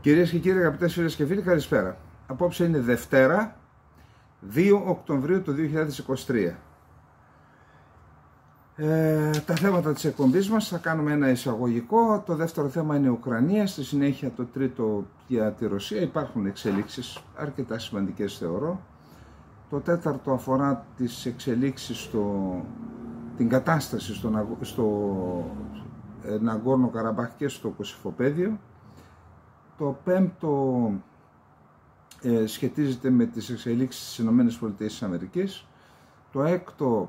Κυρίες και κύριοι, αγαπητές φίλες και φίλοι, καλησπέρα. Απόψε είναι Δευτέρα, 2 Οκτωβρίου του 2023. Τα θέματα της εκπομπής μας, θα κάνουμε ένα εισαγωγικό. Το δεύτερο θέμα είναι η Ουκρανία, στη συνέχεια το τρίτο για τη Ρωσία. Υπάρχουν εξελίξεις αρκετά σημαντικές θεωρώ. Το τέταρτο αφορά τις εξελίξεις την κατάσταση στο Ναγκόρνο Καραμπάχ και στο Κωσυφοπαίδιο. Το πέμπτο σχετίζεται με τις εξελίξεις στις ΗΠΑ. Το έκτο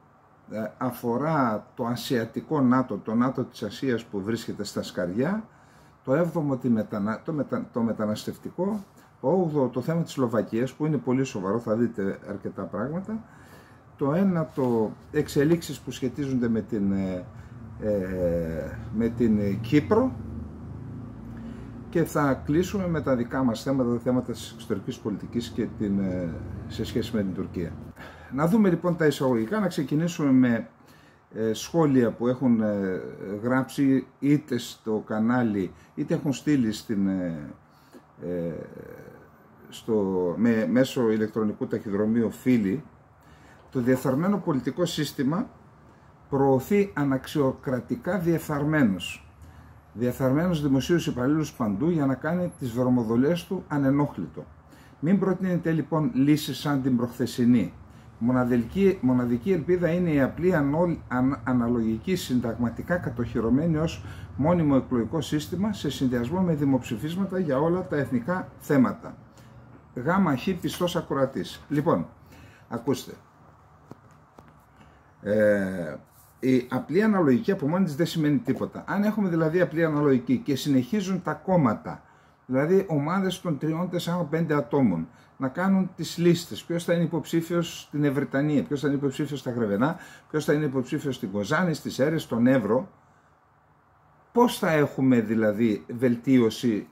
αφορά το ασιατικό ΝΑΤΟ, το ΝΑΤΟ της Ασίας που βρίσκεται στα σκαριά. Το έβδομο το μεταναστευτικό. Το όγδοο το θέμα της Σλοβακίας που είναι πολύ σοβαρό, θα δείτε αρκετά πράγματα. Το ένατο εξελίξεις που σχετίζονται με την Κύπρο. Και θα κλείσουμε με τα δικά μας θέματα, τα θέματα της εξωτερικής πολιτικής και σε σχέση με την Τουρκία. Να δούμε λοιπόν τα εισαγωγικά, να ξεκινήσουμε με σχόλια που έχουν γράψει είτε στο κανάλι, είτε έχουν στείλει μέσω ηλεκτρονικού ταχυδρομείου φίλοι. Το διεφθαρμένο πολιτικό σύστημα προωθεί αναξιοκρατικά διεφθαρμένους δημοσίους υπαλλήλους παντού για να κάνει τις δρομοδολίες του ανενόχλητο. Μην προτείνετε λοιπόν λύσεις σαν την προχθεσινή. Μοναδική ελπίδα είναι η απλή αναλογική συνταγματικά κατοχυρωμένη ως μόνιμο εκλογικό σύστημα σε συνδυασμό με δημοψηφίσματα για όλα τα εθνικά θέματα. ΓΧ πιστός ακροατής. Λοιπόν, ακούστε. Η απλή αναλογική από μόνη της δεν σημαίνει τίποτα. Αν έχουμε δηλαδή απλή αναλογική και συνεχίζουν τα κόμματα, δηλαδή ομάδες των 3, 4, 5 ατόμων, να κάνουν τις λίστες, ποιος θα είναι υποψήφιος στην Ευρυτανία, ποιος θα είναι υποψήφιος στα Γρεβενά, ποιος θα είναι υποψήφιος στην Κοζάνη, στις Έρες, στον Εύρο, πώς θα έχουμε δηλαδή βελτίωση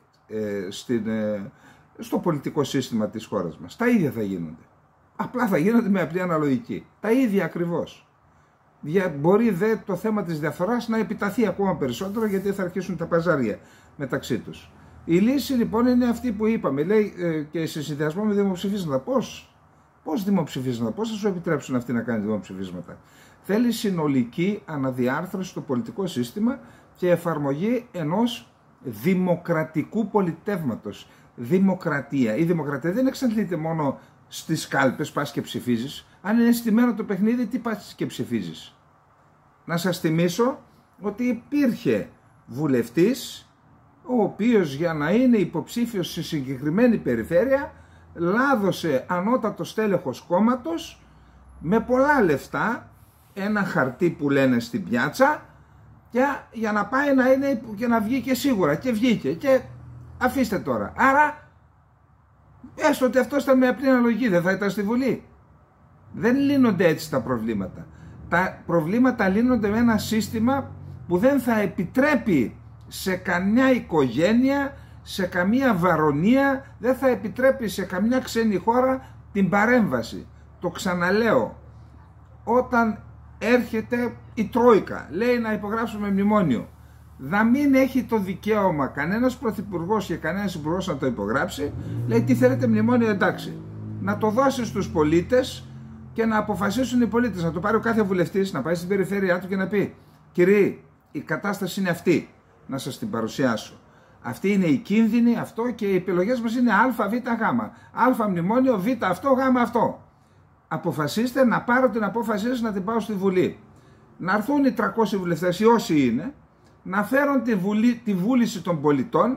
στο πολιτικό σύστημα της χώρας μας? Τα ίδια θα γίνονται. Απλά θα γίνονται με απλή αναλογική. Τα ίδια ακριβώς. Μπορεί δε το θέμα της διαφθοράς να επιταθεί ακόμα περισσότερο, γιατί θα αρχίσουν τα παζάρια μεταξύ τους. Η λύση λοιπόν είναι αυτή που είπαμε, λέει, και σε συνδυασμό με δημοψηφίσματα. Πώς δημοψηφίσματα, πώς θα σου επιτρέψουν αυτοί να κάνουν δημοψηφίσματα? Θέλει συνολική αναδιάρθρωση στο πολιτικό σύστημα και εφαρμογή ενός δημοκρατικού πολιτεύματος. Δημοκρατία. Η δημοκρατία δεν εξαντλείται μόνο στις κάλπες, πας και ψηφίζεις. Αν είναι στημένο το παιχνίδι, τι πας και ψηφίζεις? Να σας θυμίσω ότι υπήρχε βουλευτής ο οποίος για να είναι υποψήφιος σε συγκεκριμένη περιφέρεια λάδωσε ανώτατο στέλεχος κόμματος με πολλά λεφτά ένα χαρτί που λένε στην πιάτσα για να πάει και να βγει και σίγουρα, και βγήκε, και αφήστε τώρα. Άρα έστω ότι αυτό ήταν με απλή αναλογική, δεν θα ήταν στη Βουλή? Δεν λύνονται έτσι τα προβλήματα. Τα προβλήματα λύνονται με ένα σύστημα που δεν θα επιτρέπει σε καμιά οικογένεια, σε καμία βαρονία, δεν θα επιτρέπει σε καμιά ξένη χώρα την παρέμβαση. Το ξαναλέω, όταν έρχεται η Τρόικα, λέει να υπογράψουμε μνημόνιο, να μην έχει το δικαίωμα κανένας πρωθυπουργός και κανένας υπουργός να το υπογράψει, λέει τι θέλετε μνημόνιο, εντάξει, να το δώσει στους πολίτες και να αποφασίσουν οι πολίτες, να το πάρει ο κάθε βουλευτής, να πάει στην περιφέρειά του και να πει, κύριοι, η κατάσταση είναι αυτή, να σας την παρουσιάσω. Αυτή είναι η κίνδυνη, αυτό, και οι επιλογές μας είναι Α, Β, Γ. Α μνημόνιο, Β αυτό, Γ αυτό. Αποφασίστε, να πάρω την απόφασή σας να την πάω στη Βουλή. Να έρθουν οι 300 βουλευτές ή όσοι είναι, να φέρουν τη βούληση των πολιτών,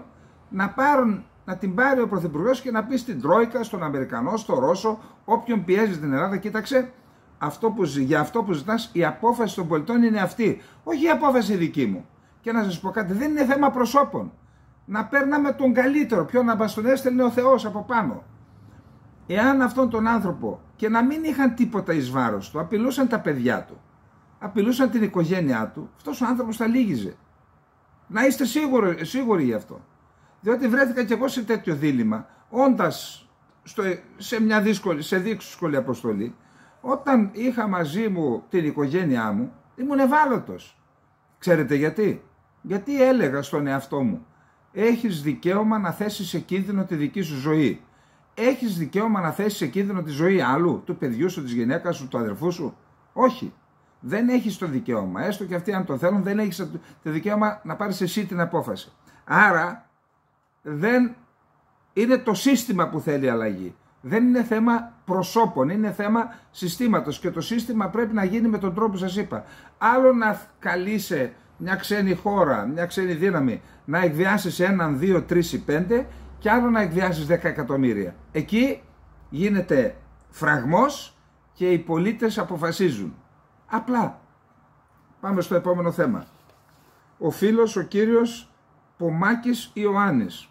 να την πάρει ο Πρωθυπουργός και να πει στην Τρόικα, στον Αμερικανό, στον Ρώσο, όποιον πιέζει την Ελλάδα, κοίταξε, για αυτό που ζητάς η απόφαση των πολιτών είναι αυτή, όχι η απόφαση δική μου. Και να σας πω κάτι, δεν είναι θέμα προσώπων. Να παίρναμε τον καλύτερο, ποιον να μας τον έστελνε ο Θεός από πάνω. Εάν αυτόν τον άνθρωπο, και να μην είχαν τίποτα εις βάρος του, απειλούσαν τα παιδιά του, απειλούσαν την οικογένειά του, αυτός ο άνθρωπος θα λύγιζε. Να είστε σίγουροι γι' αυτό. Διότι βρέθηκα κι εγώ σε τέτοιο δίλημμα, όντας σε μια δύσκολη αποστολή, όταν είχα μαζί μου την οικογένειά μου, ήμουν ευάλωτος. Ξέρετε γιατί? Γιατί έλεγα στον εαυτό μου, Έχεις δικαίωμα να θέσεις σε κίνδυνο τη δική σου ζωή. Έχεις δικαίωμα να θέσεις σε κίνδυνο τη ζωή άλλου, του παιδιού σου, της γυναίκας σου, του αδερφού σου? Όχι. Δεν έχεις το δικαίωμα. Έστω και αυτοί αν το θέλουν, δεν έχεις το δικαίωμα να πάρεις εσύ την απόφαση. Άρα δεν είναι το σύστημα που θέλει αλλαγή. Δεν είναι θέμα προσώπων, είναι θέμα συστήματος και το σύστημα πρέπει να γίνει με τον τρόπο που σας είπα. Άλλο να καλείσαι μια ξένη χώρα, μια ξένη δύναμη να εκβιάσεις 1, 2, 3 ή 5 και άλλο να εκβιάσεις 10 εκατομμύρια. Εκεί γίνεται φραγμός και οι πολίτες αποφασίζουν. Απλά. Πάμε στο επόμενο θέμα. Ο φίλος, ο κύριος Πομάκης Ιωάννης.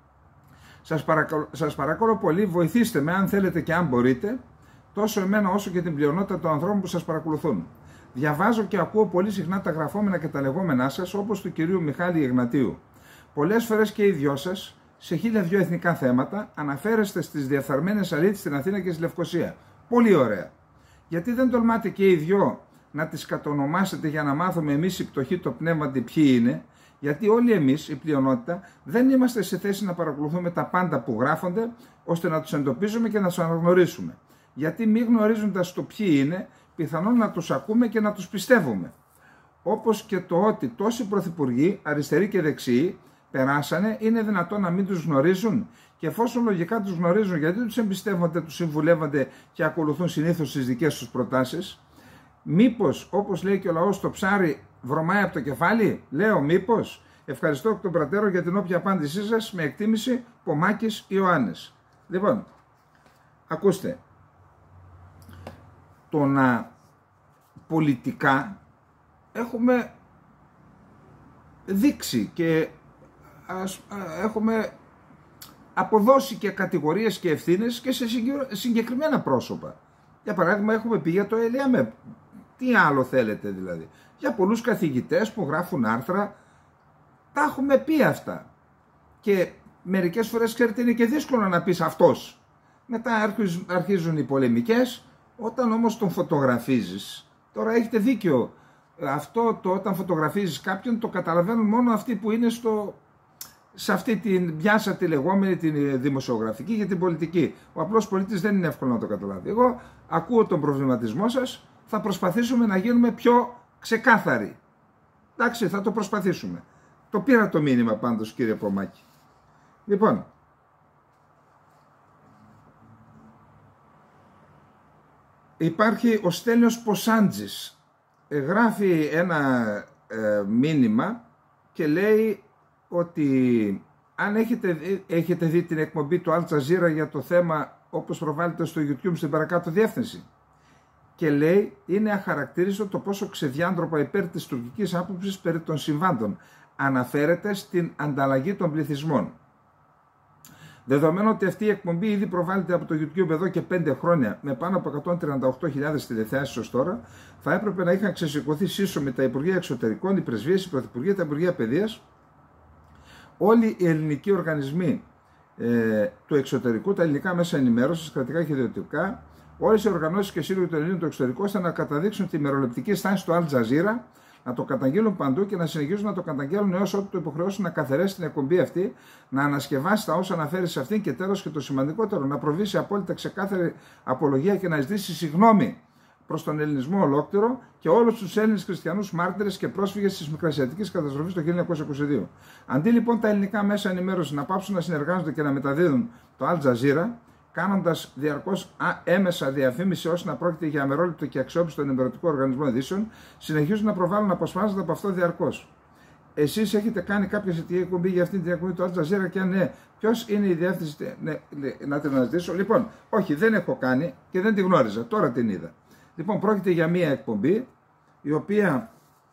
Σας παρακαλώ πολύ, βοηθήστε με αν θέλετε και αν μπορείτε, τόσο εμένα όσο και την πλειονότητα των ανθρώπων που σας παρακολουθούν. Διαβάζω και ακούω πολύ συχνά τα γραφόμενα και τα λεγόμενά σας, όπως του κυρίου Μιχάλη Ιγνατίου. Πολλές φορές και οι δυο σας, σε 1002 εθνικά θέματα, αναφέρεστε στις διεφθαρμένες αλήθειες στην Αθήνα και στη Λευκοσία. Πολύ ωραία. Γιατί δεν τολμάτε και οι δυο να τις κατονομάσετε για να μάθουμε εμείς οι πτωχοί το πνεύματι ποιοι είναι? Γιατί όλοι εμείς, η πλειονότητα, δεν είμαστε σε θέση να παρακολουθούμε τα πάντα που γράφονται, ώστε να τους εντοπίζουμε και να τους αναγνωρίσουμε. Γιατί μη γνωρίζοντας το ποιοι είναι, πιθανόν να τους ακούμε και να τους πιστεύουμε. Όπως και το ότι τόσοι πρωθυπουργοί, αριστεροί και δεξιοί, περάσανε, είναι δυνατόν να μην τους γνωρίζουν? Και εφόσον λογικά τους γνωρίζουν, γιατί τους εμπιστεύονται, τους συμβουλεύονται και ακολουθούν συνήθως τις δικές τους προτάσεις? Μήπως, όπως λέει και ο λαός, το ψάρι βρωμάει από το κεφάλι? Λέω μήπως. Ευχαριστώ εκ των προτέρων για την όποια απάντησή σας, με εκτίμηση, Πομάκης Ιωάννης. Λοιπόν, ακούστε, το να πολιτικά έχουμε δείξει και έχουμε αποδώσει και κατηγορίες και ευθύνες και σε συγκεκριμένα πρόσωπα. Για παράδειγμα, έχουμε πει για το ΕΛΙΑΜΕΠ. Τι άλλο θέλετε δηλαδή? Για πολλούς καθηγητές που γράφουν άρθρα, τα έχουμε πει αυτά. Και μερικές φορές, ξέρετε, είναι και δύσκολο να πεις αυτός. Μετά αρχίζουν οι πολεμικές, όταν όμως τον φωτογραφίζεις. Τώρα έχετε δίκιο. Αυτό το όταν φωτογραφίζεις κάποιον το καταλαβαίνουν μόνο αυτοί που είναι σε αυτή την πιάσα τη λεγόμενη την δημοσιογραφική για την πολιτική. Ο απλός πολίτης δεν είναι εύκολο να το καταλάβει. Εγώ ακούω τον προβληματισμό σας, θα προσπαθήσουμε να γίνουμε πιο ξεκάθαροι. Εντάξει, θα το προσπαθήσουμε. Το πήρα το μήνυμα πάντως, κύριε Πομάκη. Λοιπόν, υπάρχει ο Στέλιος Ποσάντζης. Γράφει ένα μήνυμα και λέει ότι αν έχετε δει την εκπομπή του Al Jazeera για το θέμα όπως προβάλλεται στο YouTube στην παρακάτω διεύθυνση, και λέει είναι αχαρακτήριστο το πόσο ξεδιάντροπα υπέρ της τουρκικής άποψης περί των συμβάντων αναφέρεται στην ανταλλαγή των πληθυσμών. Δεδομένου ότι αυτή η εκπομπή ήδη προβάλλεται από το YouTube εδώ και 5 χρόνια με πάνω από 138.000 τηλεθεάσεις ως τώρα, θα έπρεπε να είχαν ξεσηκωθεί σύσσωμοι τα Υπουργεία Εξωτερικών, οι Πρεσβείες, οι Πρωθυπουργοί, τα Υπουργεία Παιδείας, όλοι οι ελληνικοί οργανισμοί του εξωτερικού, τα ελληνικά μέσα ενημέρωσης, κρατικά και ιδιωτικά, όλες οι οργανώσεις και σύλλογοι των Ελλήνων του εξωτερικού, ώστε να καταδείξουν τη μεροληπτική στάση του Al Jazeera, να το καταγγείλουν παντού και να συνεχίζουν να το καταγγέλνουν έως ότου το υποχρεώσουν να καθαρίσει την εκπομπή αυτή, να ανασκευάσει τα όσα αναφέρει σε αυτήν και τέλος και το σημαντικότερο, να προβεί σε απόλυτα ξεκάθαρη απολογία και να ζητήσει συγγνώμη προς τον ελληνισμό ολόκληρο και όλους τους Έλληνες χριστιανούς μάρτυρες και πρόσφυγες της μικρασιατικής καταστροφής το 1922. Αντί λοιπόν τα ελληνικά μέσα ενημέρωση να πάψουν να συνεργάζονται και να μεταδίδουν το Al Jazeera, κάνοντας διαρκώς έμεσα διαφήμιση ώστε να πρόκειται για αμερόληπτο και αξιόπιστο ενημερωτικό οργανισμό ειδήσεων, συνεχίζουν να προβάλλουν αποσπάσματα από αυτό διαρκώς. Εσείς έχετε κάνει κάποια σχετική εκπομπή για αυτή την εκπομπή του Al Jazeera και αν ναι, ποιος είναι η διεύθυνση? Ναι, να την αναζητήσω. Λοιπόν, όχι, δεν έχω κάνει και δεν τη γνώριζα, τώρα την είδα. Λοιπόν, πρόκειται για μία εκπομπή η οποία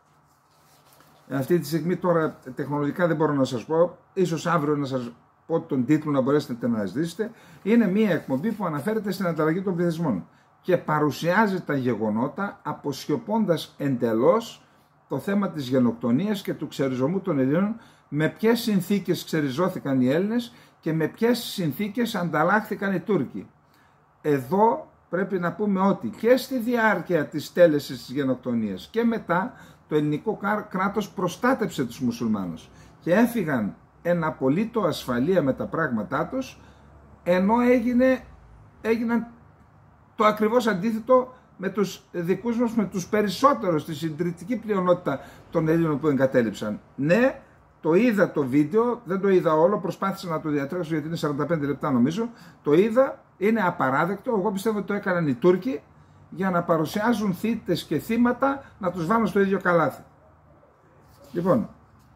αυτή τη στιγμή τώρα τεχνολογικά δεν μπορώ να σας πω, ίσως αύριο να σας πω τον τίτλο να μπορέσετε να αναζητήσετε. Είναι μία εκπομπή που αναφέρεται στην ανταλλαγή των πληθυσμών και παρουσιάζει τα γεγονότα αποσιωπώντας εντελώς το θέμα της γενοκτονίας και του ξεριζωμού των Ελλήνων, με ποιες συνθήκες ξεριζώθηκαν οι Έλληνες και με ποιες συνθήκες ανταλλάχθηκαν οι Τούρκοι. Εδώ πρέπει να πούμε ότι και στη διάρκεια της τέλεσης της γενοκτονίας και μετά το ελληνικό κράτος προστάτεψε τους μουσουλμάνους και έφυγαν εν απολύτω ασφαλεία με τα πράγματά τους, ενώ έγιναν το ακριβώς αντίθετο με τους δικούς μας, με τους περισσότερους, τη συντριπτική πλειονότητα των Ελλήνων που εγκατέλειψαν. Ναι, το είδα το βίντεο, δεν το είδα όλο, προσπάθησα να το διατρέξω γιατί είναι 45 λεπτά νομίζω, το είδα, είναι απαράδεκτο, εγώ πιστεύω ότι το έκαναν οι Τούρκοι για να παρουσιάζουν θύτες και θύματα να τους βάλουν στο ίδιο καλάθι. Λοιπόν,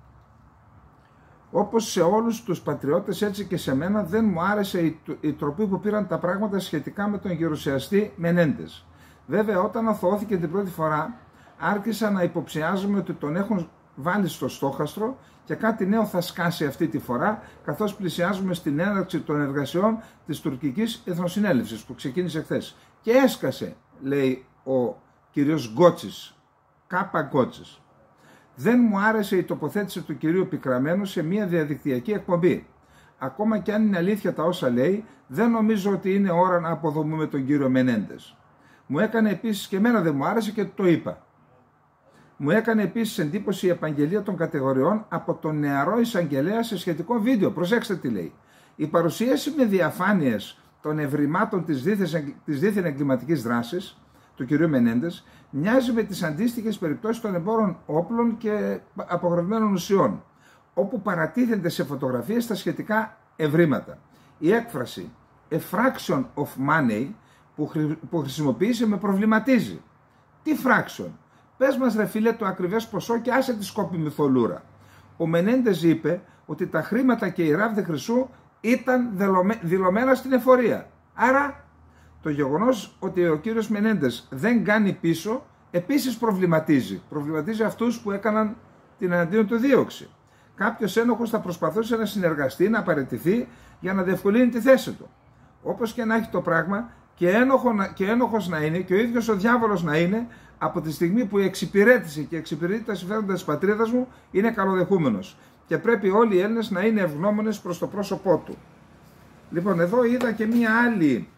όπως σε όλους τους πατριώτες, έτσι και σε μένα δεν μου άρεσε η τροπή που πήραν τα πράγματα σχετικά με τον γερουσιαστή Μενέντες. Βέβαια, όταν αθωώθηκε την πρώτη φορά, άρχισα να υποψιάζομαι ότι τον έχουν βάλει στο στόχαστρο και κάτι νέο θα σκάσει αυτή τη φορά, καθώς πλησιάζουμε στην έναρξη των εργασιών της τουρκικής εθνοσυνέλευσης που ξεκίνησε χθες. Και έσκασε, λέει ο κύριος Γκότσης, Κάπα Γκότσης. Δεν μου άρεσε η τοποθέτηση του κυρίου Πικραμένου σε μια διαδικτυακή εκπομπή. Ακόμα και αν είναι αλήθεια τα όσα λέει, δεν νομίζω ότι είναι ώρα να αποδομούμε τον κύριο Μενέντες. Μου έκανε επίσης, και εμένα δεν μου άρεσε και το είπα, μου έκανε επίσης εντύπωση η επαγγελία των κατηγοριών από τον νεαρό εισαγγελέα σε σχετικό βίντεο. Προσέξτε τι λέει. Η παρουσίαση με διαφάνειες των ευρημάτων της δίθεν εγκληματικής δράσης του κυρίου Μενέντες μοιάζει με τις αντίστοιχες περιπτώσεις των εμπόρων όπλων και απογορευμένων ουσιών, όπου παρατίθενται σε φωτογραφίες τα σχετικά ευρήματα. Η έκφραση «a fraction of money» που χρησιμοποίησε με προβληματίζει. Τι fraction? Πες μας ρε φίλε το ακριβές ποσό και άσε τη σκόπιμη θολούρα. Ο Μενέντες είπε ότι τα χρήματα και η ράβδη χρυσού ήταν δηλωμένα στην εφορία. Άρα το γεγονός ότι ο κύριος Μενέντες δεν κάνει πίσω επίσης προβληματίζει. Προβληματίζει αυτούς που έκαναν την εναντίον του δίωξη. Κάποιος ένοχος θα προσπαθούσε να συνεργαστεί, να παραιτηθεί για να διευκολύνει τη θέση του. Όπως και να έχει το πράγμα, και ένοχος να είναι και ο ίδιος ο διάβολος να είναι, από τη στιγμή που εξυπηρέτησε και εξυπηρετεί τα συμφέροντα της πατρίδας μου, είναι καλοδεχούμενος. Και πρέπει όλοι οι Έλληνες να είναι ευγνώμονες προς το πρόσωπό του. Λοιπόν, εδώ είδα και μία άλλη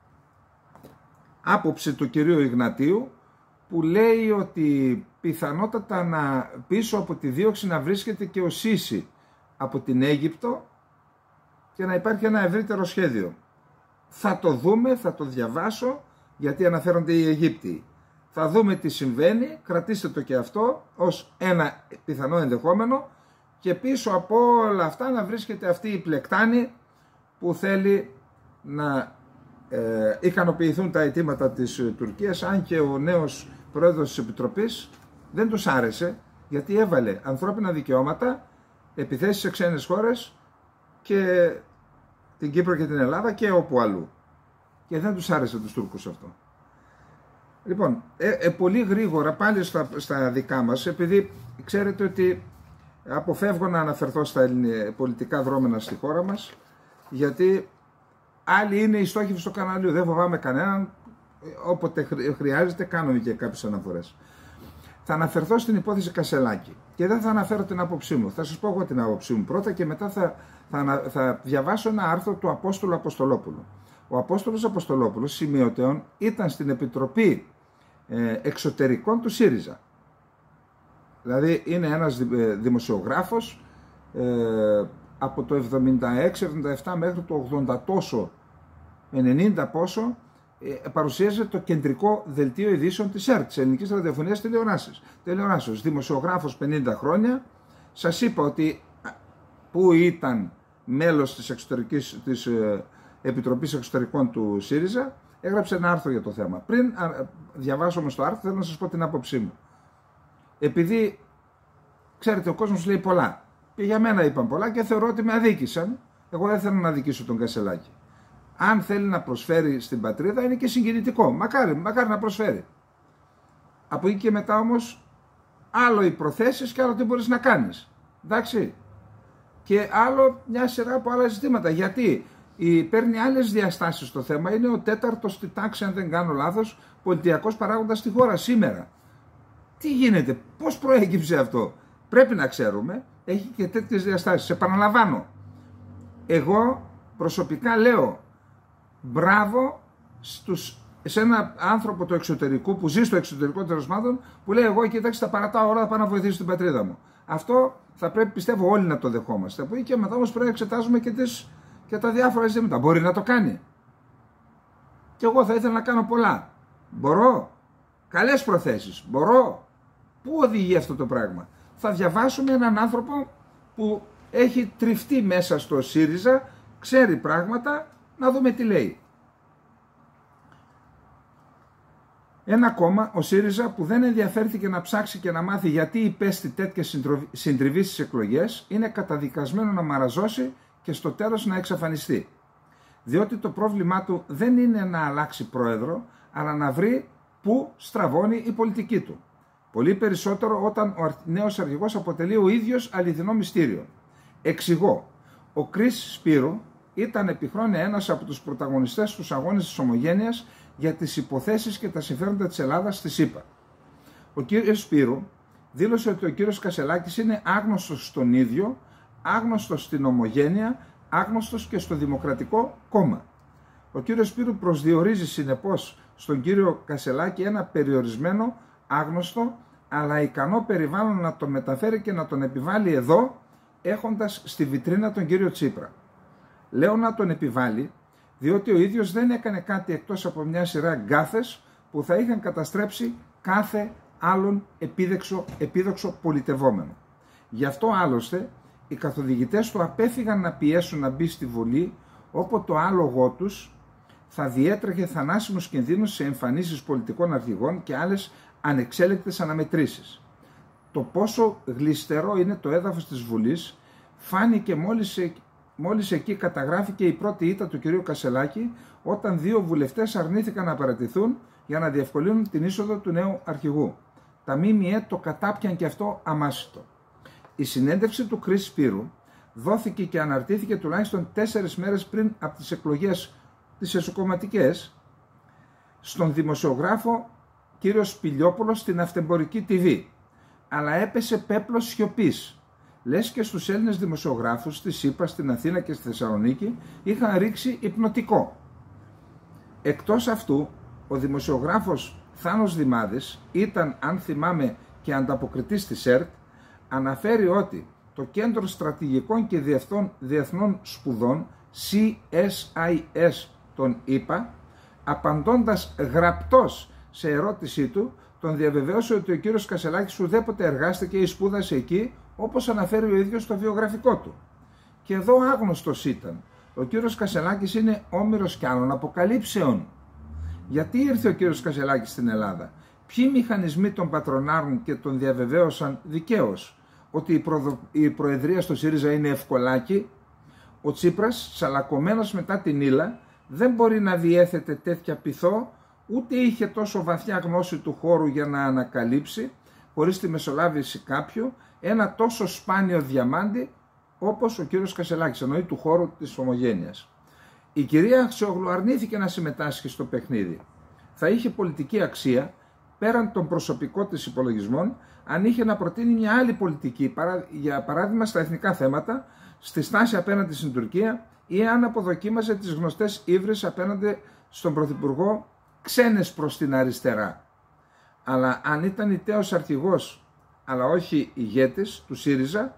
άποψη του κυρίου Ιγνατίου, που λέει ότι πιθανότατα πίσω από τη δίωξη να βρίσκεται και ο Σίση από την Αίγυπτο και να υπάρχει ένα ευρύτερο σχέδιο. Θα το δούμε, θα το διαβάσω, γιατί αναφέρονται οι Αιγύπτιοι. Θα δούμε τι συμβαίνει, κρατήστε το και αυτό ως ένα πιθανό ενδεχόμενο και πίσω από όλα αυτά να βρίσκεται αυτή η πλεκτάνη που θέλει να ικανοποιηθούν τα αιτήματα της Τουρκίας, αν και ο νέος πρόεδρος της Επιτροπής δεν τους άρεσε, γιατί έβαλε ανθρώπινα δικαιώματα, επιθέσεις σε ξένες χώρες και την Κύπρο και την Ελλάδα και όπου αλλού. Και δεν τους άρεσε τους Τούρκους αυτό. Λοιπόν, πολύ γρήγορα πάλι στα δικά μας, επειδή ξέρετε ότι αποφεύγω να αναφερθώ στα πολιτικά δρόμενα στη χώρα μας, γιατί άλλοι είναι οι στόχοι στο καναλιού, δεν φοβάμαι κανέναν, όποτε χρειάζεται κάνουμε και κάποιες αναφορές. Θα αναφερθώ στην υπόθεση Κασελάκη και δεν θα αναφέρω την άποψή μου, θα σας πω εγώ την άποψή μου πρώτα και μετά θα διαβάσω ένα άρθρο του Απόστολου Αποστολόπουλου. Ο Απόστολος Αποστολόπουλος σημειωτέων ήταν στην Επιτροπή Εξωτερικών του ΣΥΡΙΖΑ. Δηλαδή είναι ένας δημοσιογράφος από το 76-77 μέχρι το 80 τόσο, 90 πόσο, παρουσίαζε το κεντρικό δελτίο ειδήσεων της ΕΡΤ, της Ελληνικής Ραδιοφωνίας Τηλεοράσεως. Δημοσιογράφος 50 χρόνια. Σας είπα ότι που ήταν μέλος της Επιτροπής Εξωτερικών του ΣΥΡΙΖΑ, έγραψε ένα άρθρο για το θέμα. Πριν διαβάσω όμως το άρθρο, θέλω να σας πω την άποψή μου. Επειδή, ξέρετε, ο κόσμος λέει πολλά. Και για μένα είπαν πολλά και θεωρώ ότι με αδίκησαν. Εγώ δεν θέλω να αδικήσω τον Κασελάκη. Αν θέλει να προσφέρει στην πατρίδα είναι και συγκινητικό. Μακάρι να προσφέρει. Από εκεί και μετά όμως, άλλο οι προθέσεις και άλλο τι μπορείς να κάνεις. Εντάξει. Και άλλο μια σειρά από άλλα ζητήματα. Γιατί παίρνει άλλες διαστάσεις το θέμα. Είναι ο τέταρτος στη τάξη, αν δεν κάνω λάθος, πολιτιακός παράγοντας στη χώρα σήμερα. Τι γίνεται, πώς προέκυψε αυτό? Πρέπει να ξέρουμε, έχει και τέτοιες διαστάσεις. Επαναλαμβάνω, εγώ προσωπικά λέω μπράβο σε έναν άνθρωπο του εξωτερικού, που ζει στο εξωτερικό τέλος πάντων, που λέει εγώ κοίταξε τα παρατάω όλα, θα πάω να βοηθήσω την πατρίδα μου. Αυτό θα πρέπει, πιστεύω, όλοι να το δεχόμαστε. Από εκεί και μετά όμως πρέπει να εξετάζουμε και τα διάφορα ζητήματα. Μπορεί να το κάνει. Και εγώ θα ήθελα να κάνω πολλά. Μπορώ. Καλές προθέσεις. Μπορώ. Πού οδηγεί αυτό το πράγμα? Θα διαβάσουμε έναν άνθρωπο που έχει τριφτεί μέσα στο ΣΥΡΙΖΑ, ξέρει πράγματα, να δούμε τι λέει. Ένα κόμμα, ο ΣΥΡΙΖΑ, που δεν ενδιαφέρθηκε να ψάξει και να μάθει γιατί υπέστη τέτοια συντριβή στις εκλογές, είναι καταδικασμένο να μαραζώσει και στο τέλος να εξαφανιστεί. Διότι το πρόβλημά του δεν είναι να αλλάξει πρόεδρο, αλλά να βρει πού στραβώνει η πολιτική του. Πολύ περισσότερο όταν ο νέος αρχηγός αποτελεί ο ίδιος αληθινό μυστήριο. Εξηγώ. Ο Κρίς Σπύρου ήταν επί χρόνια ένας από τους πρωταγωνιστές στους αγώνες της Ομογένειας για τις υποθέσεις και τα συμφέροντα της Ελλάδας στη ΣΥΠΑ. Ο κύριος Σπύρου δήλωσε ότι ο κύριος Κασσελάκης είναι άγνωστος στον ίδιο, άγνωστος στην Ομογένεια, άγνωστος και στο Δημοκρατικό Κόμμα. Ο κύριος Σπύρου προσδιορίζει συνεπώς στον κύριο Κασσελάκη ένα περιορισμένο, άγνωστο, αλλά ικανό περιβάλλον να τον μεταφέρει και να τον επιβάλλει εδώ, έχοντας στη βιτρίνα τον κύριο Τσίπρα. Λέω να τον επιβάλλει, διότι ο ίδιος δεν έκανε κάτι εκτός από μια σειρά γκάφες που θα είχαν καταστρέψει κάθε άλλον επίδοξο πολιτευόμενο. Γι' αυτό άλλωστε οι καθοδηγητές του απέφυγαν να πιέσουν να μπει στη Βουλή, όπου το άλογό τους θα διέτρεχε θανάσιμους κινδύνους σε εμφανίσεις πολιτικών αρχηγών και άλλες ανεξέλεγκτες αναμετρήσεις. Το πόσο γλιστερό είναι το έδαφος της Βουλής φάνηκε μόλις εκεί καταγράφηκε η πρώτη ήττα του κυρίου Κασσελάκη, όταν δύο βουλευτές αρνήθηκαν να παραιτηθούν για να διευκολύνουν την είσοδο του νέου αρχηγού. Τα ΜΜΕ το κατάπιαν και αυτό αμάσιτο. Η συνέντευξη του Κρίς Σπύρου δόθηκε και αναρτήθηκε τουλάχιστον 4 μέρες πριν από τις εκλογές τις εσωκομματικές στον δημοσιογράφο κύριο Σπηλιόπουλο στην Αυτεμπορική TV, αλλά έπεσε πέπλος σιωπής. Λες και στους Έλληνες δημοσιογράφους στη ΣΥΠΑ, στην Αθήνα και στη Θεσσαλονίκη είχαν ρίξει υπνοτικό. Εκτός αυτού, ο δημοσιογράφος Θάνος Δημάδης ήταν, αν θυμάμαι, και ανταποκριτής της ΕΡΤ, αναφέρει ότι το Κέντρο Στρατηγικών και Διεθνών Σπουδών, CSIS των ΗΠΑ, απαντώντας γραπτός σε ερώτησή του, τον διαβεβαίωσε ότι ο κύριος Κασσελάκης ουδέποτε εργάστηκε ή σπούδασε εκεί, όπως αναφέρει ο ίδιος στο βιογραφικό του. Και εδώ άγνωστος ήταν. Ο κύριος Κασσελάκης είναι όμηρος κι άλλων αποκαλύψεων. Γιατί ήρθε ο κύριος Κασσελάκης στην Ελλάδα? Ποιοι μηχανισμοί τον πατρονάρουν και τον διαβεβαίωσαν δικαίως ότι η προεδρία στο ΣΥΡΙΖΑ είναι ευκολάκι? Ο Τσίπρας, τσαλακωμένος μετά την ύλα, δεν μπορεί να διέθετε τέτοια πειθό, ούτε είχε τόσο βαθιά γνώση του χώρου για να ανακαλύψει, χωρίς τη μεσολάβηση κάποιου, ένα τόσο σπάνιο διαμάντι όπως ο κύριος Κασσελάκης, εννοεί του χώρου της Ομογένειας. Η κυρία Αξιόγλου αρνήθηκε να συμμετάσχει στο παιχνίδι. Θα είχε πολιτική αξία, πέραν των προσωπικών της υπολογισμών, αν είχε να προτείνει μια άλλη πολιτική, για παράδειγμα στα εθνικά θέματα, στη στάση απέναντι στην Τουρκία, ή αν αποδοκίμαζε τις γνωστές ύβρες απέναντι στον Πρωθυπουργό, ξένες προς την αριστερά. Αλλά αν ήταν ηττέος αρχηγός, αλλά όχι ηγέτης του ΣΥΡΙΖΑ,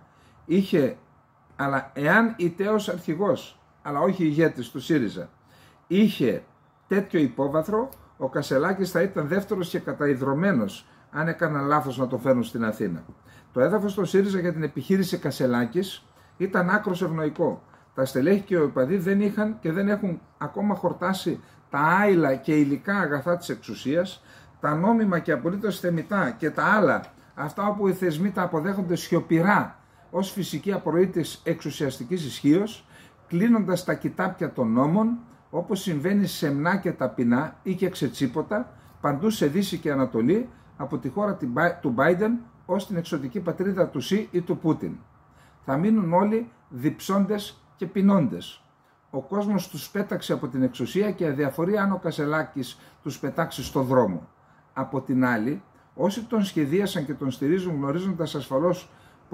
αλλά εάν ηττέος αρχηγός, αλλά όχι ηγέτης του ΣΥΡΙΖΑ, είχε τέτοιο υπόβαθρο, ο Κασσελάκης θα ήταν δεύτερος και καταϊδρωμένος αν έκαναν λάθος να το φέρουν στην Αθήνα. Το έδαφος του ΣΥΡΙΖΑ για την επιχείρηση Κασσελάκης ήταν άκρος ευνοϊκό. Τα στελέχη και οι οπαδοί δεν είχαν και δεν έχουν ακόμα χορτάσει τα άειλα και υλικά αγαθά της εξουσίας, τα νόμιμα και απολύτως θεμιτά και τα άλλα, αυτά όπου οι θεσμοί τα αποδέχονται σιωπηρά ως φυσική απορροή της εξουσιαστικής ισχύως, κλείνοντας τα κοιτάπια των νόμων, όπως συμβαίνει σεμνά και ταπεινά ή και ξετσίποτα, παντού σε Δύση και Ανατολή, από τη χώρα του Biden ως την εξωτική πατρίδα του Σι ή του Πούτιν. Θα μείνουν όλοι διψώντες και πεινώντες. Ο κόσμος τους πέταξε από την εξουσία και αδιαφορεί αν ο Κασσελάκης τους πετάξει στο δρόμο. Από την άλλη, όσοι τον σχεδίασαν και τον στηρίζουν γνωρίζοντας ασφαλώς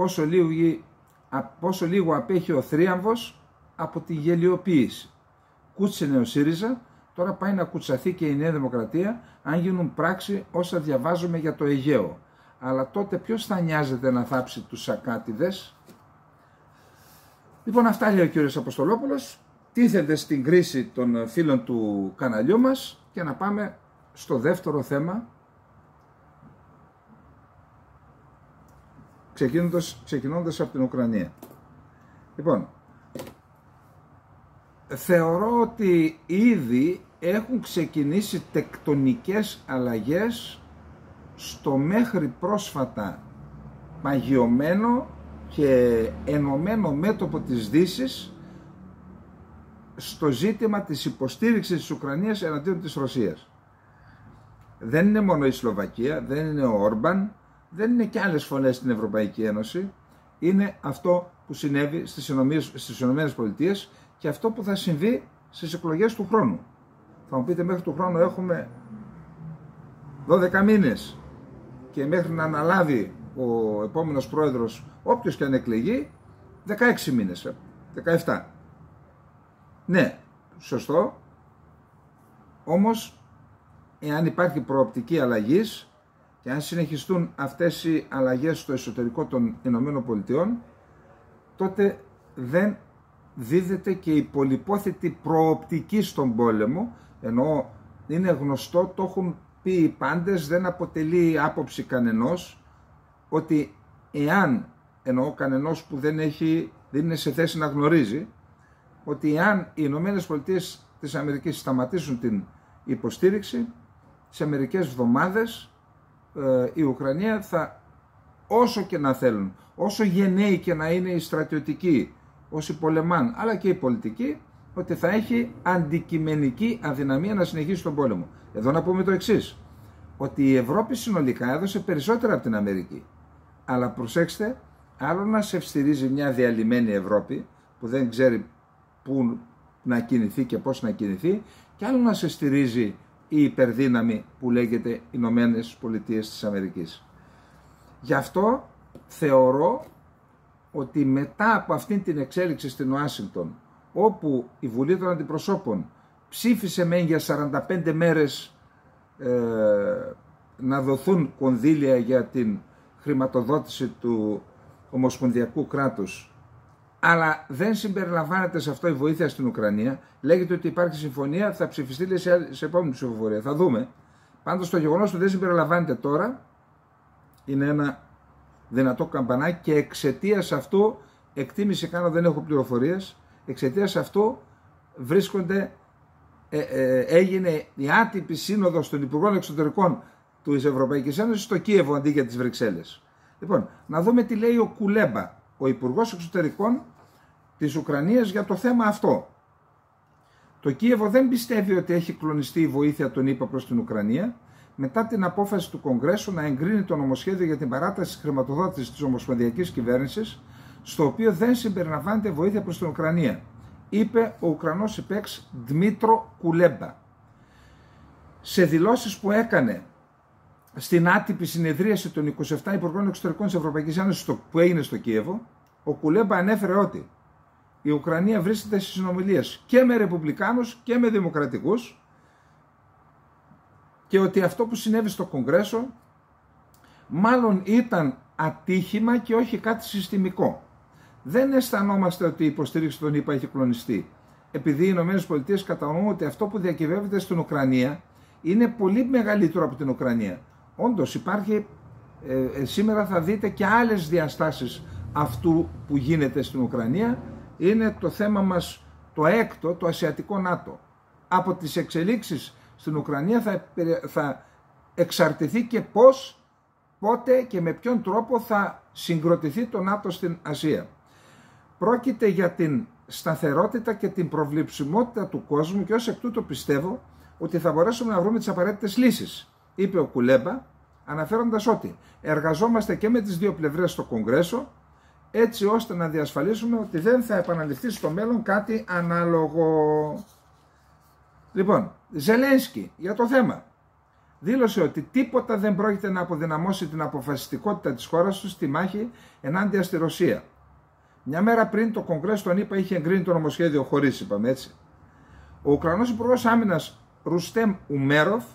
πόσο λίγο απέχει ο θρίαμβος από τη γελιοποίηση. Κούτσενε ο ΣΥΡΙΖΑ, τώρα πάει να κουτσαθεί και η Νέα Δημοκρατία, αν γίνουν πράξη όσα διαβάζουμε για το Αιγαίο. αλλά τότε ποιος θα νοιάζεται να θάψει τους σακάτιδες? Λοιπόν, αυτά λέει ο κύριος Αποστολόπουλος. Τίθεται στην κρίση των φίλων του καναλιού μας και να πάμε στο δεύτερο θέμα, ξεκινώντας από την Ουκρανία. Λοιπόν, θεωρώ ότι ήδη έχουν ξεκινήσει τεκτονικές αλλαγές στο μέχρι πρόσφατα παγιωμένο και ενωμένο μέτωπο της Δύσης στο ζήτημα της υποστήριξης της Ουκρανίας εναντίον της Ρωσίας. Δεν είναι μόνο η Σλοβακία, δεν είναι ο Όρμπαν, δεν είναι και άλλες φωνές στην Ευρωπαϊκή Ένωση. Είναι αυτό που συνέβη στις ΗΠΑ και αυτό που θα συμβεί στις εκλογές του χρόνου. Θα μου πείτε, μέχρι του χρόνου έχουμε 12 μήνες και μέχρι να αναλάβει ο επόμενος πρόεδρος, όποιος και αν εκλεγεί, 16 μήνες, 17. Ναι, σωστό, όμως εάν υπάρχει προοπτική αλλαγής και αν συνεχιστούν αυτές οι αλλαγές στο εσωτερικό των ΗΠΑ, τότε δεν δίδεται και η πολυπόθετη προοπτική στον πόλεμο, ενώ είναι γνωστό, το έχουν πει οι πάντες, δεν αποτελεί άποψη κανενός, ότι εάν, εννοώ κανενός που δεν είναι σε θέση να γνωρίζει, ότι εάν οι Ηνωμένες Πολιτείες της Αμερικής σταματήσουν την υποστήριξη, σε μερικές εβδομάδες η Ουκρανία θα, όσο και να θέλουν, όσο γενναίοι και να είναι οι στρατιωτικοί, όσοι πολεμάν, αλλά και οι πολιτικοί, ότι θα έχει αντικειμενική αδυναμία να συνεχίσει τον πόλεμο. Εδώ να πούμε το εξής, ότι η Ευρώπη συνολικά έδωσε περισσότερα από την Αμερική. Αλλά προσέξτε, άλλο να σε στηρίζει μια διαλυμένη Ευρώπη, που δεν ξέρει πού να κινηθεί και πώς να κινηθεί, και άλλο να σε στηρίζει η υπερδύναμη που λέγεται Ηνωμένες Πολιτείες της Αμερικής. Γι' αυτό θεωρώ ότι μετά από αυτήν την εξέλιξη στην Ουάσιγκτον, όπου η Βουλή των Αντιπροσώπων ψήφισε μεν για 45 μέρες να δοθούν κονδύλια για την χρηματοδότηση του ομοσπονδιακού κράτους, αλλά δεν συμπεριλαμβάνεται σε αυτό η βοήθεια στην Ουκρανία, λέγεται ότι υπάρχει συμφωνία, θα ψηφιστεί σε επόμενη ψηφοφορία. Θα δούμε. Πάντως το γεγονός ότι δεν συμπεριλαμβάνεται τώρα είναι ένα δυνατό καμπανάκι και εξαιτίας αυτού, εκτίμηση κάνω, δεν έχω πληροφορίες, εξαιτίας αυτού έγινε η άτυπη σύνοδος των Υπουργών Εξωτερικών της Ευρωπαϊκής Ένωσης στο Κίεβο αντί για τις Βρυξέλλες. Λοιπόν, να δούμε τι λέει ο Κουλέμπα, ο Υπουργός Εξωτερικών της Ουκρανίας, για το θέμα αυτό. Το Κίεβο δεν πιστεύει ότι έχει κλονιστεί η βοήθεια των ΗΠΑ προς την Ουκρανία μετά την απόφαση του Κογκρέσου να εγκρίνει το νομοσχέδιο για την παράταση της χρηματοδότησης της ομοσπονδιακής κυβέρνησης, στο οποίο δεν συμπεριλαμβάνεται βοήθεια προς την Ουκρανία, είπε ο Ουκρανός υπέξ Δμήτρο Κουλέμπα. Σε δηλώσεις που έκανε στην άτυπη συνεδρίαση των 27 Υπουργών Εξωτερικών της Ευρωπαϊκής Ένωσης που έγινε στο Κίεβο, ο Κουλέμπα ανέφερε ότι η Ουκρανία βρίσκεται στις συνομιλίες και με ρεπουμπλικάνους και με δημοκρατικούς και ότι αυτό που συνέβη στο Κογκρέσο μάλλον ήταν ατύχημα και όχι κάτι συστημικό. Δεν αισθανόμαστε ότι η υποστήριξη των ΗΠΑ έχει κλονιστεί, επειδή οι ΗΠΑ κατανοούν ότι αυτό που διακυβεύεται στην Ουκρανία είναι πολύ μεγαλύτερο από την Ουκρανία. Όντως υπάρχει, σήμερα θα δείτε και άλλες διαστάσεις αυτού που γίνεται στην Ουκρανία. Είναι το θέμα μας το έκτο, το ασιατικό ΝΑΤΟ. Από τις εξελίξεις στην Ουκρανία θα εξαρτηθεί και πώς, πότε και με ποιον τρόπο θα συγκροτηθεί το ΝΑΤΟ στην Ασία. Πρόκειται για την σταθερότητα και την προβλεψιμότητα του κόσμου και ως εκ τούτου πιστεύω ότι θα μπορέσουμε να βρούμε τις απαραίτητες λύσεις, είπε ο Κουλέμπα, αναφέροντας ότι εργαζόμαστε και με τις δύο πλευρές στο Κογκρέσο, έτσι ώστε να διασφαλίσουμε ότι δεν θα επαναληφθεί στο μέλλον κάτι ανάλογο. Λοιπόν, Ζελένσκι για το θέμα δήλωσε ότι τίποτα δεν πρόκειται να αποδυναμώσει την αποφασιστικότητα της χώρας του στη μάχη ενάντια στη Ρωσία. Μια μέρα πριν το Κογκρέσο των ΗΠΑ είχε εγκρίνει το νομοσχέδιο χωρίς, είπαμε έτσι. Ο Ουκρανός Υπουργός Άμυνας Ρουστέμ Ουμέροφ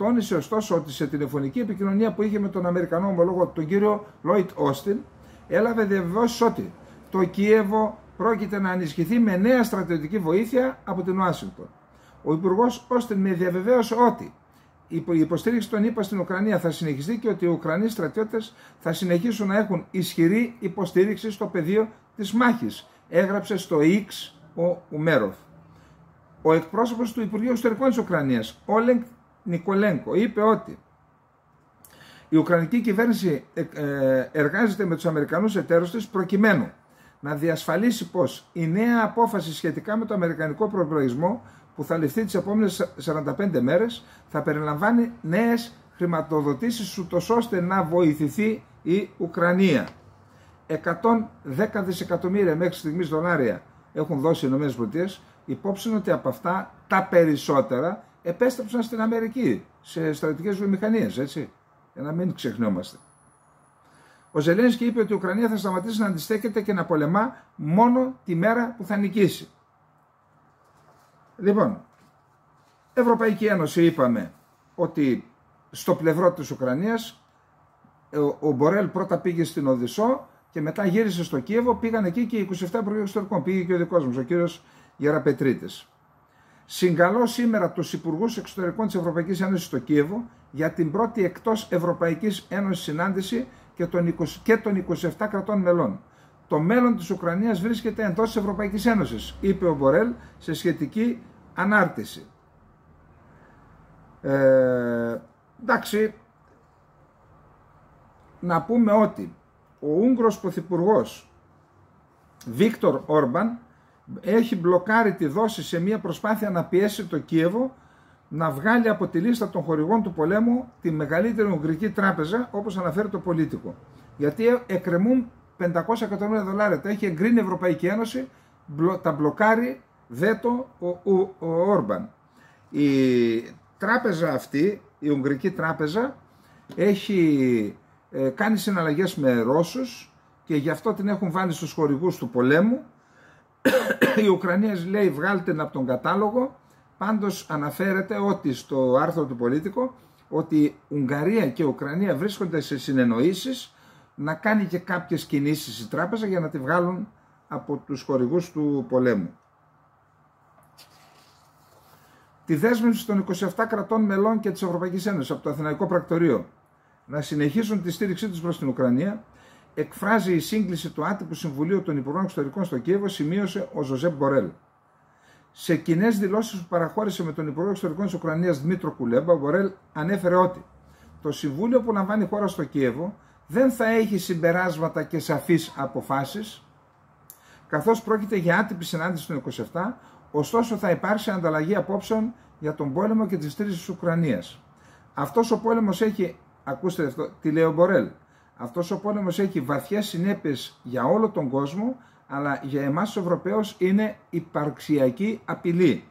τόνισε ωστόσο ότι σε τηλεφωνική επικοινωνία που είχε με τον Αμερικανό ομολόγο, τον κύριο Λόιτ Όστιν, έλαβε διαβεβαιώσεις ότι το Κίεβο πρόκειται να ενισχυθεί με νέα στρατιωτική βοήθεια από την Ουάσιγκτον. Ο Υπουργός Όστιν με διαβεβαίωσε ότι η υποστήριξη των ΗΠΑ στην Ουκρανία θα συνεχιστεί και ότι οι Ουκρανοί στρατιώτες θα συνεχίσουν να έχουν ισχυρή υποστήριξη στο πεδίο της μάχης, έγραψε στο X ο Ουμέροφ. Ο εκπρόσωπος του Υπουργείου Εσωτερικών της Ουκρανίας, Όλεγκ Νικολέγκο, είπε ότι η Ουκρανική κυβέρνηση εργάζεται με τους Αμερικανούς εταίρους της προκειμένου να διασφαλίσει πως η νέα απόφαση σχετικά με το αμερικανικό προϋπολογισμό που θα ληφθεί τις επόμενες 45 μέρες θα περιλαμβάνει νέες χρηματοδοτήσεις ούτως ώστε να βοηθηθεί η Ουκρανία. 110 δισεκατομμύρια μέχρι στιγμής δολάρια έχουν δώσει οι ΗΠΑ, υπόψη είναι ότι από αυτά τα περισσότερα επέστρεψαν στην Αμερική, σε στρατιωτικές βιομηχανίες, έτσι, για να μην ξεχνιόμαστε. Ο Ζελένσκι είπε ότι η Ουκρανία θα σταματήσει να αντιστέκεται και να πολεμά μόνο τη μέρα που θα νικήσει. Λοιπόν, Ευρωπαϊκή Ένωση είπαμε ότι στο πλευρό της Ουκρανίας ο Μπορέλ πρώτα πήγε στην Οδυσσό και μετά γύρισε στο Κίεβο, πήγαν εκεί και οι 27 υπουργοί εξωτερικών, πήγε και ο δικός μας, ο κύριος Γεραπετρίτης. Συγκαλώ σήμερα τους υπουργούς εξωτερικών της Ευρωπαϊκής Ένωσης στο Κίεβο για την πρώτη εκτός Ευρωπαϊκής Ένωσης συνάντηση και των 27 κρατών μελών. Το μέλλον της Ουκρανίας βρίσκεται εντός της Ευρωπαϊκής Ένωσης, είπε ο Μπορέλ σε σχετική ανάρτηση. Εντάξει, να πούμε ότι ο Ούγγρος Πρωθυπουργός Βίκτορ Όρμπαν έχει μπλοκάρει τη δόση σε μια προσπάθεια να πιέσει το Κίεβο να βγάλει από τη λίστα των χορηγών του πολέμου τη μεγαλύτερη Ουγγρική τράπεζα, όπως αναφέρει το Πολίτικο. Γιατί εκκρεμούν 500 εκατομμύρια δολάρια. Τα έχει εγκρίνει η Ευρωπαϊκή Ένωση, τα μπλοκάρει βέτο ο Όρμπαν. Η τράπεζα αυτή, η Ουγγρική τράπεζα, έχει κάνει συναλλαγές με Ρώσους και γι' αυτό την έχουν βάλει στους χορηγούς του πολέμου. Η Ουκρανία λέει βγάλτε την από τον κατάλογο. Πάντως αναφέρεται ότι στο άρθρο του Πολίτικο ότι Ουγγαρία και Ουκρανία βρίσκονται σε συνεννοήσεις να κάνει και κάποιες κινήσεις η τράπεζα για να τη βγάλουν από τους χορηγούς του πολέμου. Τη δέσμευση των 27 κρατών μελών και της Ευρωπαϊκής Ένωσης από το Αθηναϊκό Πρακτορείο να συνεχίσουν τη στήριξή τους προς την Ουκρανία εκφράζει η σύγκληση του άτυπου Συμβουλίου των Υπουργών Εξωτερικών στο Κίεβο, σημείωσε ο Ζωζέπ Μπορέλ. Σε κοινές δηλώσεις που παραχώρησε με τον Υπουργό Εξωτερικών της Ουκρανίας Δημήτρο Κουλέμπα, ο Μπορέλ ανέφερε ότι το Συμβούλιο που λαμβάνει η χώρα στο Κίεβο δεν θα έχει συμπεράσματα και σαφείς αποφάσεις, καθώς πρόκειται για άτυπη συνάντηση των 27, ωστόσο θα υπάρξει ανταλλαγή απόψεων για τον πόλεμο και τη στήριξη της Ουκρανίας. Αυτός ο πόλεμος έχει, ακούστε αυτό, τι λέει ο Μπορέλ, αυτός ο πόλεμος έχει βαθιές συνέπειες για όλο τον κόσμο, αλλά για εμάς τους Ευρωπαίους είναι υπαρξιακή απειλή.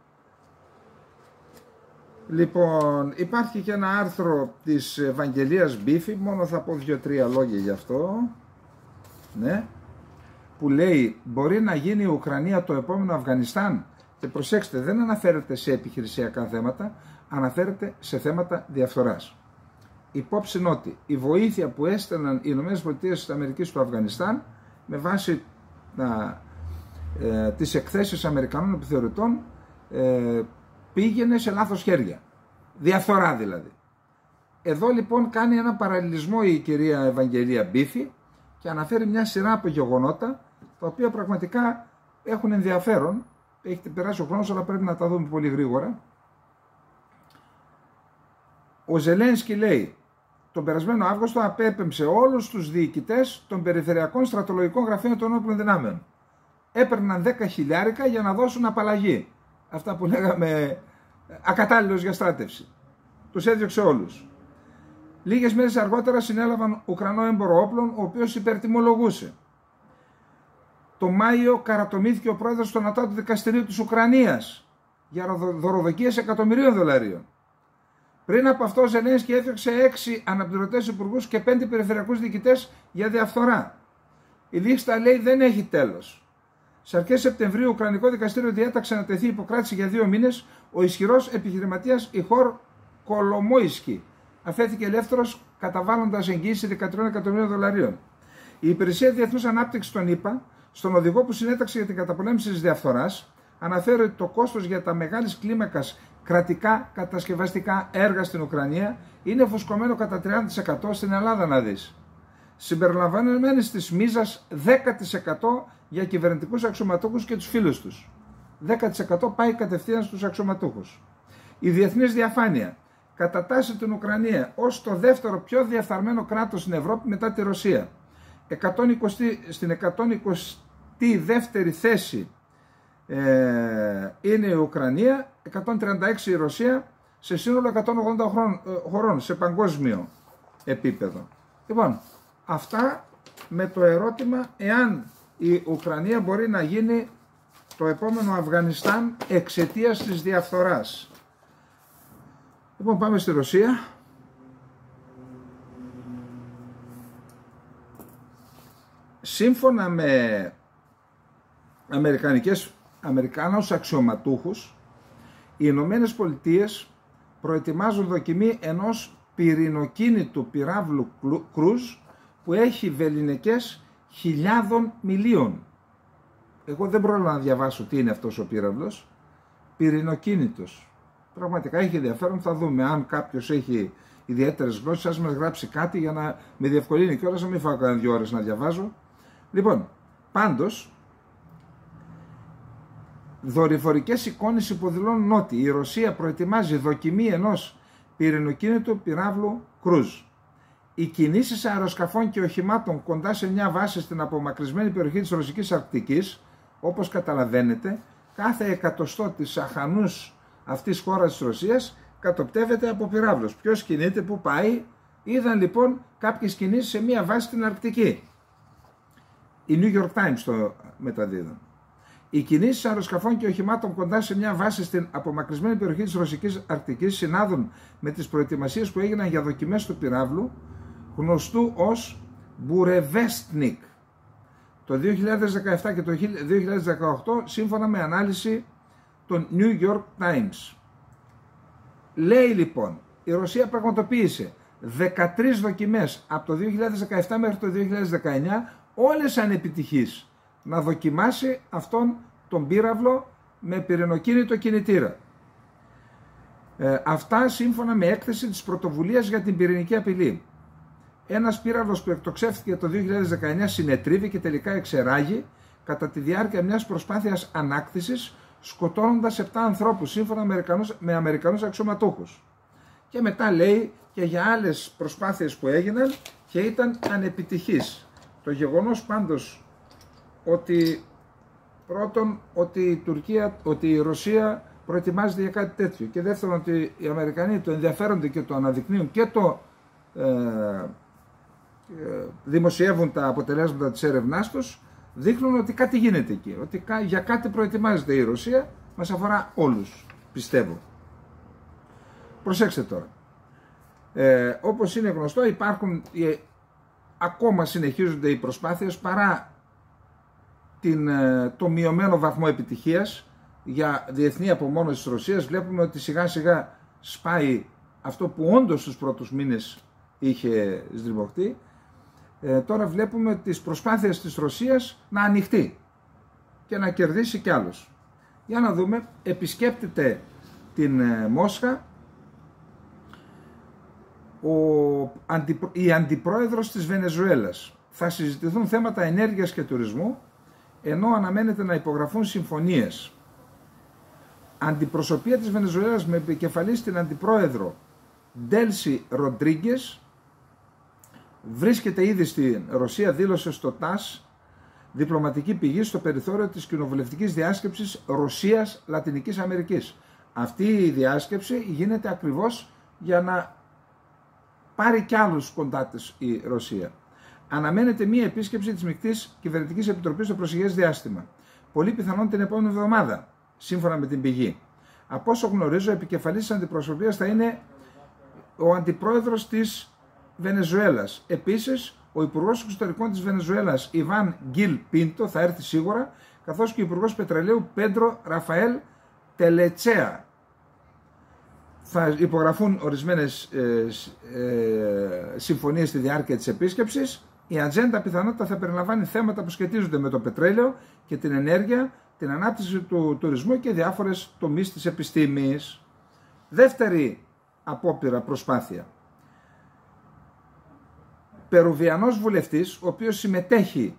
Λοιπόν, υπάρχει και ένα άρθρο της Ευαγγελίας Μπίφη, μόνο θα πω 2-3 λόγια γι' αυτό, ναι, που λέει μπορεί να γίνει η Ουκρανία το επόμενο Αφγανιστάν. Και προσέξτε, δεν αναφέρεται σε επιχειρησιακά θέματα, αναφέρεται σε θέματα διαφθοράς. Υπόψη είναι ότι η βοήθεια που έστελναν οι ΗΠΑ στο Αφγανιστάν με βάση τις εκθέσεις Αμερικανών επιθεωρητών πήγαινε σε λάθος χέρια. Διαφθορά δηλαδή. Εδώ λοιπόν κάνει ένα παραλληλισμό η κυρία Ευαγγελία Μπίφη και αναφέρει μια σειρά από γεγονότα τα οποία πραγματικά έχουν ενδιαφέρον. Έχει περάσει ο χρόνος, αλλά πρέπει να τα δούμε πολύ γρήγορα. Ο Ζελένσκι λέει τον περασμένο Αύγουστο απέπεμψε όλους τους διοικητές των περιφερειακών στρατολογικών γραφείων των όπλων δυνάμεων. Έπαιρναν 10.000 για να δώσουν απαλλαγή. Αυτά που λέγαμε ακατάλληλος για στράτευση. Τους έδιωξε όλους. Λίγες μέρες αργότερα συνέλαβαν Ουκρανό έμπορο όπλων, ο οποίος υπερτιμολογούσε. Το Μάιο καρατομήθηκε ο πρόεδρος του Ανώτατου Δικαστηρίου της Ουκρανίας για δωροδοκίες εκατομμυρίων δολαρίων. Πριν από αυτό, ο Ζελένσκι έδιωξε 6 αναπληρωτές υπουργούς και 5 περιφερειακούς διοικητές για διαφθορά. Η λίστα λέει δεν έχει τέλος. Σε αρχές Σεπτεμβρίου, το Ουκρανικό Δικαστήριο διέταξε να τεθεί υποκράτηση για 2 μήνες ο ισχυρός επιχειρηματίας Ιχόρ Κολομόισκι αφέθηκε ελεύθερος καταβάλλοντας εγγύηση 13 εκατομμύριων δολαρίων. Η Υπηρεσία Διεθνούς Ανάπτυξης των ΗΠΑ, στον οδηγό που συνέταξε για την καταπολέμηση της διαφθοράς, αναφέρει ότι το κόστος για τα μεγάλης κλίμακας κρατικά κατασκευαστικά έργα στην Ουκρανία είναι φουσκωμένο κατά 30% στην Ελλάδα, να δεις. Συμπεριλαμβανομένης της μίζας 10% για κυβερνητικούς αξιωματούχους και τους φίλους τους. 10% πάει κατευθείαν στους αξιωματούχους. Η διεθνής διαφάνεια κατατάσσει την Ουκρανία ως το δεύτερο πιο διαφθαρμένο κράτος στην Ευρώπη μετά τη Ρωσία. Στην 122η θέση είναι η Ουκρανία, 136 η Ρωσία, σε σύνολο 180 χωρών σε παγκόσμιο επίπεδο. Λοιπόν, αυτά με το ερώτημα εάν η Ουκρανία μπορεί να γίνει το επόμενο Αφγανιστάν εξαιτίας της διαφθοράς. Λοιπόν, πάμε στη Ρωσία. Σύμφωνα με Αμερικάνους αξιωματούχους, οι Ηνωμένες Πολιτείες προετοιμάζουν δοκιμή ενός πυρηνοκίνητου πυράβλου Κρούζ που έχει βεληνικές χιλιάδων μιλίων. Εγώ δεν πρόλαβα να διαβάσω τι είναι αυτός ο πύραυλος. Πυρηνοκίνητος. Πραγματικά έχει ενδιαφέρον, θα δούμε αν κάποιος έχει ιδιαίτερες γλώσσες, ας μας γράψει κάτι για να με διευκολύνει κιόλας, να μην φάω κανένα 2 ώρες να διαβάζω. Λοιπόν, πάντως, δορυφορικές εικόνες υποδηλώνουν ότι η Ρωσία προετοιμάζει δοκιμή ενός πυρηνοκίνητου πυράβλου Κρούζ. Οι κινήσεις αεροσκαφών και οχημάτων κοντά σε μια βάση στην απομακρυσμένη περιοχή της Ρωσικής Αρκτικής, όπως καταλαβαίνετε, κάθε εκατοστό της αχανούς αυτής χώρας της Ρωσίας κατοπτεύεται από πυράβλους. Ποιος κινείται, πού πάει? Είδαν λοιπόν κάποιες κινήσεις σε μια βάση στην Αρκτική. Η New York Times το μεταδίδουν. Οι κινήσεις αεροσκαφών και οχημάτων κοντά σε μια βάση στην απομακρυσμένη περιοχή της Ρωσικής Αρκτικής συνάδουν με τις προετοιμασίες που έγιναν για δοκιμές του πυράβλου, γνωστού ως Μπουρεβέστνικ, το 2017 και το 2018, σύμφωνα με ανάλυση των New York Times. Λέει λοιπόν, η Ρωσία πραγματοποίησε 13 δοκιμές από το 2017 μέχρι το 2019, όλες ανεπιτυχείς, να δοκιμάσει αυτόν τον πύραυλο με πυρηνοκίνητο κινητήρα. Αυτά σύμφωνα με έκθεση της Πρωτοβουλίας για την Πυρηνική Απειλή. Ένας πύραυλος που εκτοξεύτηκε το 2019 συνετρίβει και τελικά εξεράγει κατά τη διάρκεια μιας προσπάθειας ανάκτησης, σκοτώνοντας 7 ανθρώπους σύμφωνα με Αμερικανούς αξιωματούχους. Και μετά λέει και για άλλες προσπάθειες που έγιναν και ήταν ανεπιτυχείς. Το γεγονός πάντως ότι πρώτον ότι η Ρωσία προετοιμάζεται για κάτι τέτοιο και δεύτερον ότι οι Αμερικανοί το ενδιαφέρονται και το αναδεικνύουν και το δημοσιεύουν τα αποτελέσματα της έρευνάς τους, δείχνουν ότι κάτι γίνεται εκεί, ότι για κάτι προετοιμάζεται η Ρωσία, μας αφορά όλους, πιστεύω. Προσέξτε τώρα, όπως είναι γνωστό ακόμα συνεχίζονται οι προσπάθειες παρά το μειωμένο βαθμό επιτυχίας για διεθνή απομόνωση της Ρωσίας. Βλέπουμε ότι σιγά σιγά σπάει αυτό που όντως στους πρώτους μήνες είχε σδριμωχτεί. Τώρα βλέπουμε τις προσπάθειες της Ρωσίας να ανοιχτεί και να κερδίσει κι άλλους. Για να δούμε, επισκέπτεται την Μόσχα η αντιπρόεδρος της Βενεζουέλας. Θα συζητηθούν θέματα ενέργειας και τουρισμού, ενώ αναμένεται να υπογραφούν συμφωνίες. Αντιπροσωπεία της Βενεζουέλας με επικεφαλή στην αντιπρόεδρο Ντέλσι Ροντρίγκες βρίσκεται ήδη στην Ρωσία, δήλωσε στο ΤΑΣ διπλωματική πηγή στο περιθώριο της κοινοβουλευτικής διάσκεψης Ρωσίας-Λατινικής Αμερικής. Αυτή η διάσκεψη γίνεται ακριβώς για να πάρει κι άλλους κοντά της η Ρωσία. Αναμένεται μία επίσκεψη της Μεικτής Κυβερνητικής Επιτροπής στο προσεχές διάστημα. Πολύ πιθανόν την επόμενη εβδομάδα, σύμφωνα με την πηγή. Από όσο γνωρίζω, επικεφαλής της αντιπροσωπείας θα είναι ο αντιπρόεδρος της Βενεζουέλας. Επίσης, ο Υπουργός Εξωτερικών της Βενεζουέλας, Ιβάν Γκίλ Πίντο, θα έρθει σίγουρα, καθώς και ο Υπουργός Πετρελαίου Πέντρο Ραφαέλ Τελετσέα. θα υπογραφούν ορισμένες συμφωνίες στη διάρκεια της επίσκεψης. Η ατζέντα πιθανότητα θα περιλαμβάνει θέματα που σχετίζονται με το πετρέλαιο και την ενέργεια, την ανάπτυξη του τουρισμού και διάφορες τομείς της επιστήμης. Δεύτερη απόπειρα προσπάθεια. Περουβιανός βουλευτής, ο οποίος συμμετέχει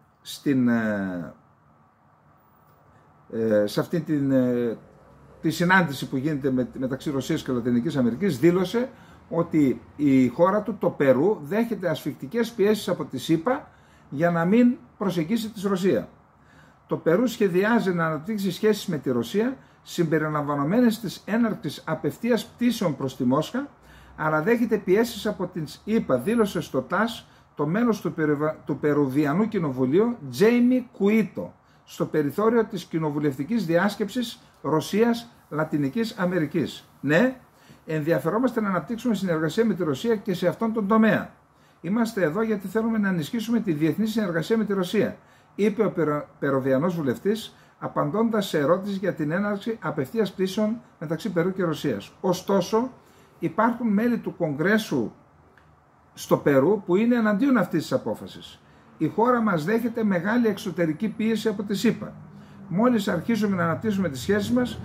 σε αυτή τη συνάντηση που γίνεται μεταξύ Ρωσίας και Λατινικής Αμερικής, δήλωσε ότι η χώρα του, το Περού, δέχεται ασφικτικές πιέσεις από τη ΣΥΠΑ για να μην προσεγγίσει τη Ρωσία. Το Περού σχεδιάζει να αναπτύξει σχέσεις με τη Ρωσία, συμπεριλαμβανομένες της έναρξης απευθείας πτήσεων προς τη Μόσχα, αλλά δέχεται πιέσεις από την ΗΠΑ, δήλωσε στο ΤΑΣ το μέλος του Περουβιανού Κοινοβουλίου, Τζέιμι Κουίτο, στο περιθώριο της κοινοβουλευτικής διάσκεψης Ρωσίας-Λατινικής Αμερικής. Ναι, ενδιαφερόμαστε να αναπτύξουμε συνεργασία με τη Ρωσία και σε αυτόν τον τομέα. Είμαστε εδώ γιατί θέλουμε να ενισχύσουμε τη διεθνή συνεργασία με τη Ρωσία, είπε ο Περουβιανός βουλευτής, απαντώντας σε ερώτηση για την έναρξη απευθείας πτήσεων μεταξύ Περού και Ρωσίας. Ωστόσο, υπάρχουν μέλη του Κογκρέσου στο Περού που είναι εναντίον αυτής της απόφασης. Η χώρα μας δέχεται μεγάλη εξωτερική πίεση από τη ΣΥΠΑ. Μόλις αρχίσαμε να αναπτύσσουμε τις σχέσεις μας,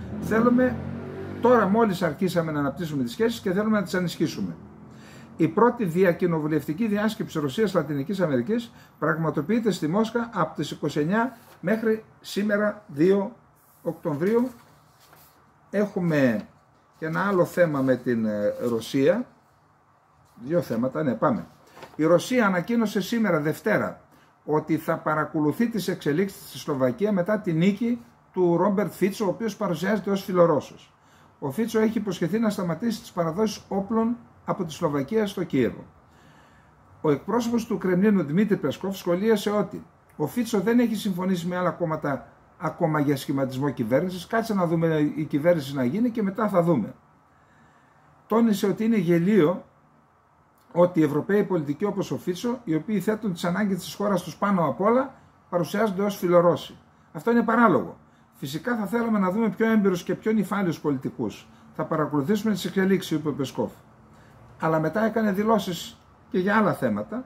μόλις αρχίσαμε να αναπτύσσουμε τις σχέσεις και θέλουμε να τις ενισχύσουμε. Η πρώτη διακοινοβουλευτική διάσκεψη Ρωσίας-Λατινικής Αμερικής πραγματοποιείται στη Μόσχα από τις 29 μέχρι σήμερα 2 Οκτωβρίου. Έχουμε και ένα άλλο θέμα με την Ρωσία. Δύο θέματα, ναι, πάμε. Η Ρωσία ανακοίνωσε σήμερα Δευτέρα ότι θα παρακολουθεί τις εξελίξεις στη Σλοβακία μετά τη νίκη του Ρόμπερτ Φίτσο, ο οποίος παρουσιάζεται ως φιλορώσος. Ο Φίτσο έχει υποσχεθεί να σταματήσει τις παραδόσεις όπλων από τη Σλοβακία στο Κίεβο. Ο εκπρόσωπος του Κρεμλίνου Δημήτρη Πεσκόφ σχολίασε ότι ο Φίτσο δεν έχει συμφωνήσει με άλλα κόμματα ακόμα για σχηματισμό κυβέρνησης. Κάτσε να δούμε η κυβέρνηση να γίνει και μετά θα δούμε. Τόνισε ότι είναι γελίο ότι οι Ευρωπαίοι πολιτικοί όπως ο Φίτσο, οι οποίοι θέτουν τις ανάγκες της χώρας τους πάνω απ' όλα, παρουσιάζονται ως φιλορώσοι. Αυτό είναι παράλογο. Φυσικά θα θέλαμε να δούμε πιο έμπειρους και πιο νυφάλιους πολιτικούς. Θα παρακολουθήσουμε τις εξελίξεις, είπε ο Πεσκόφ. Αλλά μετά έκανε δηλώσεις και για άλλα θέματα.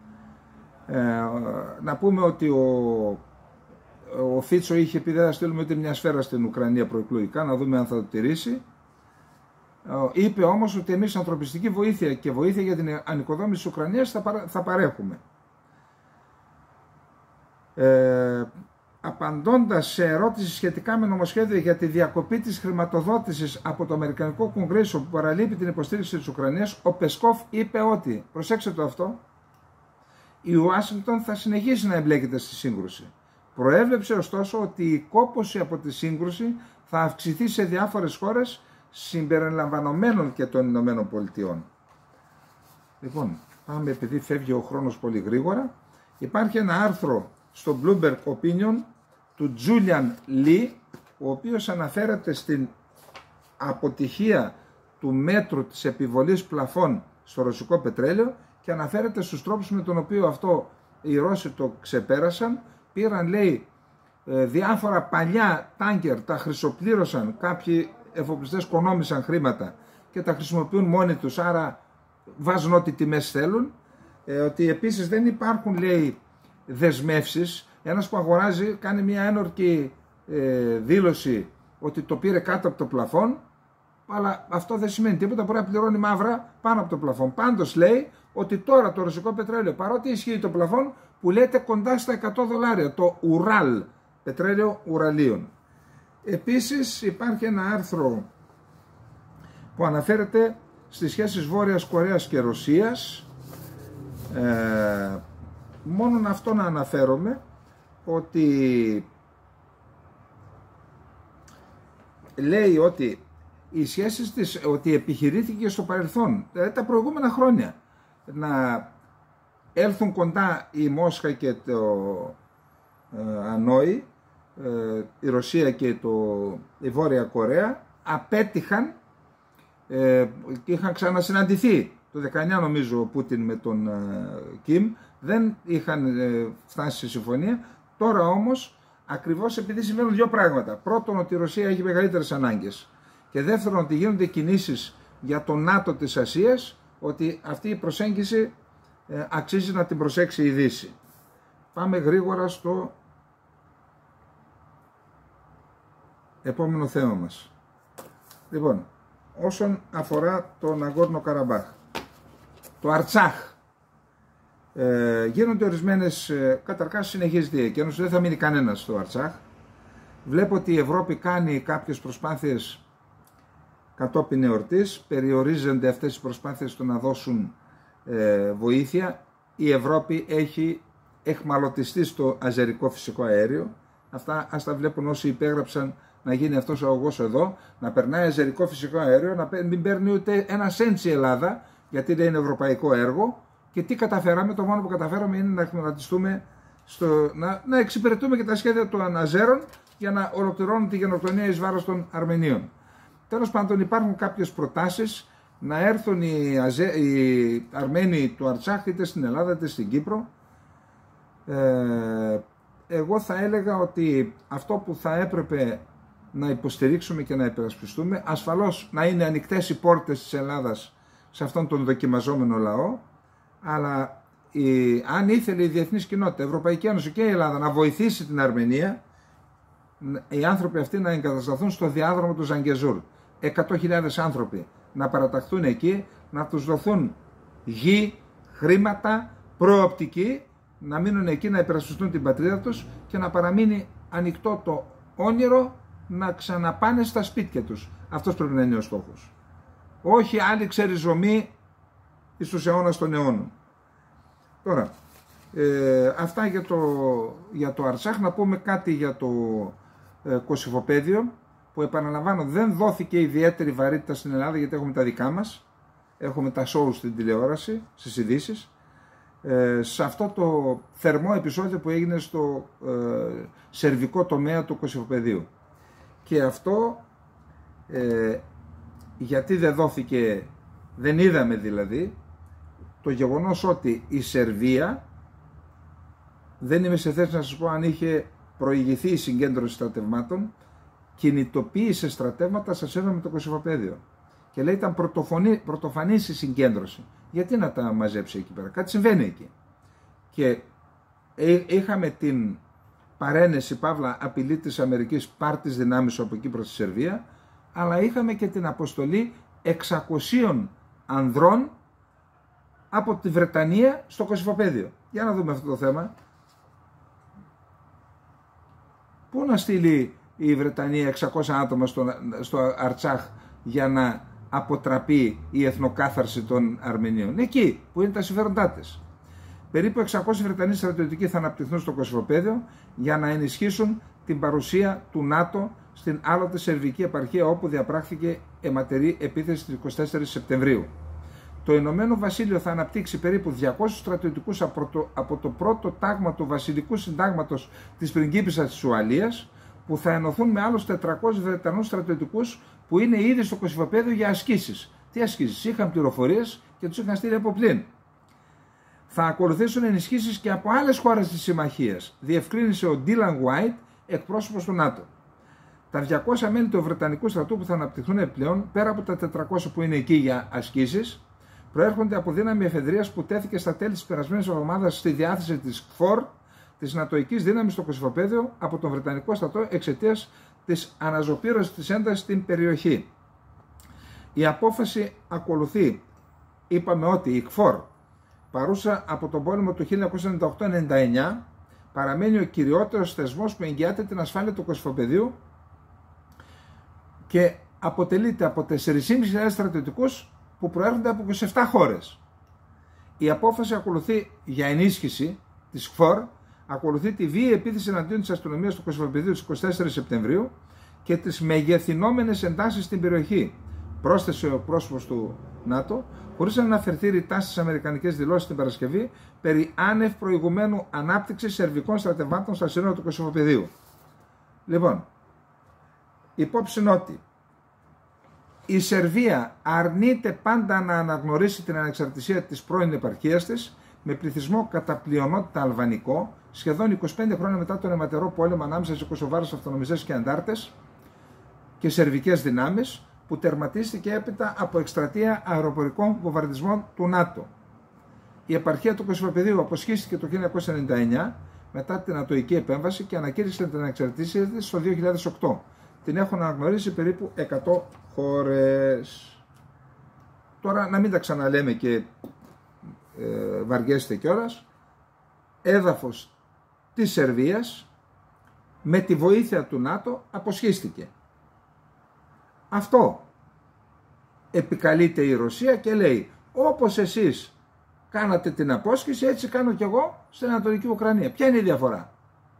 Να πούμε ότι ο Φίτσο είχε πει δεν θα στείλουμε ούτε μια σφαίρα στην Ουκρανία προεκλογικά, να δούμε αν θα το τηρήσει. Είπε όμως ότι εμείς ανθρωπιστική βοήθεια και βοήθεια για την ανοικοδόμηση της Ουκρανίας θα παρέχουμε. Απαντώντας σε ερώτηση σχετικά με νομοσχέδιο για τη διακοπή της χρηματοδότησης από το Αμερικανικό Κογκρέσο που παραλείπει την υποστήριξη της Ουκρανίας, ο Πεσκόφ είπε ότι, προσέξτε το αυτό, η Ουάσιγκτον θα συνεχίσει να εμπλέκεται στη σύγκρουση. Προέβλεψε ωστόσο ότι η κόπωση από τη σύγκρουση θα αυξηθεί σε διάφορες χώρες συμπεριλαμβανομένων και των Ηνωμένων Πολιτειών. Λοιπόν, πάμε επειδή φεύγει ο χρόνος πολύ γρήγορα. Υπάρχει ένα άρθρο στο Bloomberg Opinion του Julian Lee, ο οποίος αναφέρεται στην αποτυχία του μέτρου της επιβολής πλαφών στο ρωσικό πετρέλαιο και αναφέρεται στους τρόπους με τον οποίο αυτό οι Ρώσοι το ξεπέρασαν. Πήραν, λέει, διάφορα παλιά τάνκερ, τα χρυσοπλήρωσαν, κάποιοι εφοπλιστές κονόμησαν χρήματα και τα χρησιμοποιούν μόνοι τους, άρα βάζουν ό,τι τιμές θέλουν. Ότι επίσης δεν υπάρχουν, λέει, δεσμεύσεις. Ένας που αγοράζει κάνει μια ένορκη δήλωση ότι το πήρε κάτω από το πλαφόν, αλλά αυτό δεν σημαίνει τίποτα, μπορεί να πληρώνει μαύρα πάνω από το πλαφόν. Πάντως λέει ότι τώρα το ρωσικό πετρέλαιο, παρότι ισχύει το πλαφόν, πουλέται κοντά στα $100, το Ουράλ, πετρέλαιο Ουραλίων. Επίσης υπάρχει ένα άρθρο που αναφέρεται στις σχέσεις Βόρειας Κορέας και Ρωσίας. Μόνον αυτό να αναφέρομαι, ότι λέει ότι οι σχέσεις της, ότι επιχειρήθηκε στο παρελθόν, τα προηγούμενα χρόνια, να έλθουν κοντά η Μόσχα και το Ανόη, η Ρωσία και η Βόρεια Κορέα, απέτυχαν και είχαν ξανασυναντηθεί το 19 νομίζω ο Πούτιν με τον Κιμ, δεν είχαν φτάσει σε συμφωνία. Τώρα όμως, ακριβώς επειδή συμβαίνουν δύο πράγματα. Πρώτον, ότι η Ρωσία έχει μεγαλύτερες ανάγκες Και δεύτερον, ότι γίνονται κινήσεις για το ΝΑΤΟ της Ασίας, ότι αυτή η προσέγγιση αξίζει να την προσέξει η Δύση. Πάμε γρήγορα στο επόμενο θέμα μας. Λοιπόν, όσον αφορά το Ναγκόρνο Καραμπάχ, το Αρτσάχ, γίνονται ορισμένες, καταρχάς συνεχίζεται η εκένωση, δεν θα μείνει κανένας στο Αρτσάχ. Βλέπω ότι η Ευρώπη κάνει κάποιες προσπάθειες κατόπιν εορτής, περιορίζονται αυτές οι προσπάθειες στο να δώσουν βοήθεια. Η Ευρώπη έχει εχμαλωτιστεί στο αζερικό φυσικό αέριο. Αυτά ας τα βλέπουν όσοι υπέγραψαν να γίνει αυτός ο αγωγός εδώ, να περνάει αζερικό φυσικό αέριο, να μην παίρνει ούτε ένα σέντ η Ελλάδα, γιατί δεν είναι ευρωπαϊκό έργο. Και τι καταφέραμε? Το μόνο που καταφέραμε είναι να εκμεταλλευτούμε, να εξυπηρετούμε και τα σχέδια των Αζέρων για να ολοκληρώνουν τη γενοκτονία εις βάρος των Αρμενίων. Τέλος πάντων, υπάρχουν κάποιες προτάσεις να έρθουν οι Αρμένοι του Αρτσάχ είτε στην Ελλάδα είτε στην Κύπρο. Εγώ θα έλεγα ότι αυτό που θα έπρεπε να υποστηρίξουμε και να υπερασπιστούμε, ασφαλώς να είναι ανοιχτές οι πόρτες της Ελλάδας σε αυτόν τον δοκιμαζόμενο λαό, αλλά αν ήθελε η διεθνής κοινότητα, η Ευρωπαϊκή Ένωση και η Ελλάδα να βοηθήσει την Αρμενία, οι άνθρωποι αυτοί να εγκατασταθούν στο διάδρομο του Ζαγκεζούρ. 100.000 άνθρωποι να παραταχθούν εκεί, να τους δοθούν γη, χρήματα, προοπτική, να μείνουν εκεί, να υπερασπιστούν την πατρίδα τους και να παραμείνει ανοιχτό το όνειρο να ξαναπάνε στα σπίτια τους. Αυτός πρέπει να είναι ο στόχος. Όχι άλλη ξεριζωμή εις τους αιώνας των αιώνων. Τώρα, αυτά για το Αρτσάχ. Να πούμε κάτι για το Κωσυφοπαίδιο, που επαναλαμβάνω δεν δόθηκε ιδιαίτερη βαρύτητα στην Ελλάδα, γιατί έχουμε τα δικά μας, έχουμε τα show στην τηλεόραση, στις ειδήσεις, σε αυτό το θερμό επεισόδιο που έγινε στο σερβικό τομέα του Κωσυφοπαιδίου. Και αυτό γιατί δεν δόθηκε, δεν είδαμε δηλαδή το γεγονός ότι η Σερβία, δεν είμαι σε θέση να σας πω αν είχε προηγηθεί η συγκέντρωση στρατευμάτων, κινητοποίησε στρατεύματα στα σύνορα με το Κωσυφοπαίδιο. Και λέει ήταν πρωτοφανής η συγκέντρωση. Γιατί να τα μαζέψει εκεί πέρα? Κάτι συμβαίνει εκεί. Και είχαμε την παρένεση, παύλα απειλή της Αμερικής, πάρ' τις δυνάμεις από εκεί προς τη Σερβία, αλλά είχαμε και την αποστολή 600 ανδρών από τη Βρετανία στο Κωσυφοπαίδιο. Για να δούμε αυτό το θέμα. Πού να στείλει η Βρετανία 600 άτομα στο Αρτσάχ για να αποτραπεί η εθνοκάθαρση των Αρμενίων? Εκεί που είναι τα συμφέροντά της. Περίπου 600 Βρετανοί στρατιωτικοί θα αναπτυχθούν στο Κωσυφοπαίδιο για να ενισχύσουν την παρουσία του ΝΑΤΟ στην άλλοτε σερβική επαρχία, όπου διαπράχθηκε αιματερή επίθεση στις 24 Σεπτεμβρίου. Το Ηνωμένο Βασίλειο θα αναπτύξει περίπου 200 στρατιωτικούς από το πρώτο τάγμα του Βασιλικού Συντάγματος της πριγκίπισσας της Ουαλίας, που θα ενωθούν με άλλους 400 Βρετανούς στρατιωτικούς που είναι ήδη στο Κωσυφοπαίδιο για ασκήσεις. Τι ασκήσεις? Είχαν πληροφορίες και τους είχαν στείλει από πλήν. Θα ακολουθήσουν ενισχύσεις και από άλλες χώρες της συμμαχίας, διευκρίνησε ο Ντίλαν Γουάιτ, εκπρόσωπος του ΝΑΤΟ. Τα 200 μέλη του Βρετανικού στρατού που θα αναπτυχθούν πλέον, πέρα από τα 400 που είναι εκεί για ασκήσεις, προέρχονται από δύναμη εφεδρείας που τέθηκε στα τέλη της περασμένης εβδομάδας στη διάθεση της ΚΦΟΡ, της νατοικής δύναμης στο Κωσυφοπαίδιο, από τον Βρετανικό στρατό εξαιτίας της αναζωπήρωσης της έντασης στην περιοχή. Η απόφαση ακολουθεί, είπαμε ότι η ΚΦΟΡ, παρούσα από τον πόλεμο του 1998-99, παραμένει ο κυριότερος θεσμός που εγγυάται την ασφάλεια του Κωσυφοπαιδίου και αποτελείται από 4.500 στρατιωτικούς που προέρχονται από 27 χώρες. Η απόφαση ακολουθεί για ενίσχυση της ΚΦΟΡ, ακολουθεί τη βίαιη επίθεση εναντίον της αστυνομίας του Κωσυφοπαιδίου στις 24 Σεπτεμβρίου και τις μεγεθυνόμενες εντάσεις στην περιοχή, πρόσθεσε ο πρόσωπος του ΝΑΤΟ, χωρίς να αναφερθεί ρητά στις αμερικανικές δηλώσεις την Παρασκευή περί άνευ προηγουμένου ανάπτυξης σερβικών στρατευμάτων στα σύνορα του Κωσυφοπαιδίου. Λοιπόν, υπόψη ότι η Σερβία αρνείται πάντα να αναγνωρίσει την ανεξαρτησία της πρώην επαρχίας της, με πληθυσμό κατά πλειονότητα αλβανικό, σχεδόν 25 χρόνια μετά τον αιματερό πόλεμο ανάμεσα σε Κωσοβάρους αυτονομιστές και αντάρτες και σερβικές δυνάμεις, που τερματίστηκε έπειτα από εκστρατεία αεροπορικών βομβαρδισμών του ΝΑΤΟ. Η επαρχία του Κωσυφοπεδίου αποσχίστηκε το 1999 μετά την ατοική επέμβαση και ανακήρυξε την ανεξαρτησία της το 2008. Την έχουν αναγνωρίσει περίπου 100 χώρες. Τώρα να μην τα ξαναλέμε και βαριέστε κιόλας. Έδαφος της Σερβίας με τη βοήθεια του ΝΑΤΟ αποσχίστηκε. Αυτό επικαλείται η Ρωσία και λέει, όπως εσείς κάνατε την απόσχηση, έτσι κάνω κι εγώ στην Ανατολική Ουκρανία. Ποια είναι η διαφορά?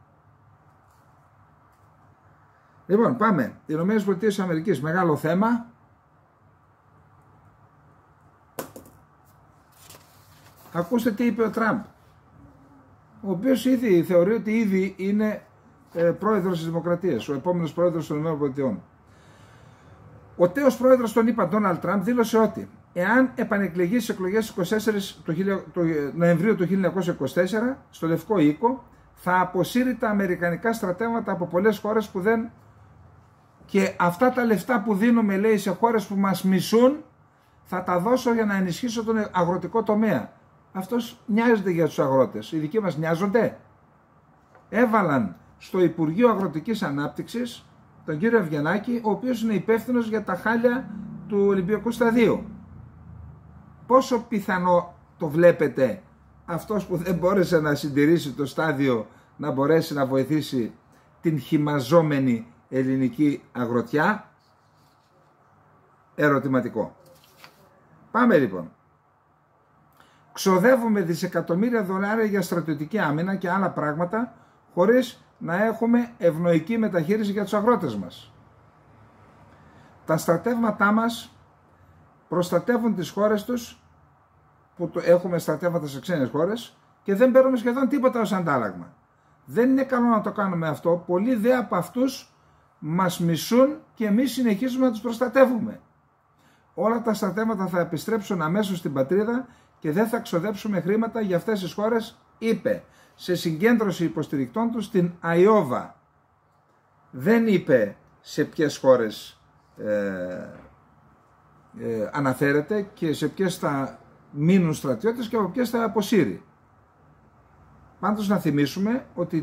Λοιπόν, πάμε. Οι ΗΠΑ, μεγάλο θέμα. Ακούστε τι είπε ο Τραμπ, ο οποίος ήδη θεωρεί ότι ήδη είναι πρόεδρος της Δημοκρατίας, ο επόμενος πρόεδρος των ΗΠΑ. Ο τέος πρόεδρος των ΗΠΑ, Ντόναλντ Τραμπ, δήλωσε ότι εάν επανεκλεγεί στις εκλογές 24 του Νοεμβρίου του 1924 στο Λευκό Οίκο, θα αποσύρει τα αμερικανικά στρατεύματα από πολλές χώρες που δεν... Και αυτά τα λεφτά που δίνουμε, λέει, σε χώρες που μας μισούν, θα τα δώσω για να ενισχύσω τον αγροτικό τομέα. Αυτός νοιάζεται για τους αγρότες. Οι δικοί μας νοιάζονται? Έβαλαν στο Υπουργείο Αγροτικής Ανάπτυξης τον κύριο Ευγενάκη, ο οποίος είναι υπεύθυνος για τα χάλια του Ολυμπιακού Σταδίου. Πόσο πιθανό το βλέπετε αυτός που δεν μπόρεσε να συντηρήσει το στάδιο να μπορέσει να βοηθήσει την χυμαζόμενη ελληνική αγροτιά? Ερωτηματικό. Πάμε λοιπόν. Ξοδεύουμε δισεκατομμύρια δολάρια για στρατιωτική άμυνα και άλλα πράγματα χωρίς να έχουμε ευνοϊκή μεταχείριση για τους αγρότες μας. Τα στρατεύματά μας προστατεύουν τις χώρες τους, που έχουμε στρατεύματα σε ξένες χώρες, και δεν παίρνουμε σχεδόν τίποτα ως αντάλλαγμα. Δεν είναι καλό να το κάνουμε αυτό. Πολλοί δε από αυτούς μας μισούν και εμείς συνεχίζουμε να τους προστατεύουμε. Όλα τα στρατεύματα θα επιστρέψουν αμέσως στην πατρίδα και δεν θα ξοδέψουμε χρήματα για αυτές τις χώρες, είπε, σε συγκέντρωση υποστηρικτών του στην Αϊόβα. Δεν είπε σε ποιες χώρες αναφέρεται και σε ποιες θα μείνουν στρατιώτες και από ποιες θα αποσύρει. Πάντως να θυμίσουμε ότι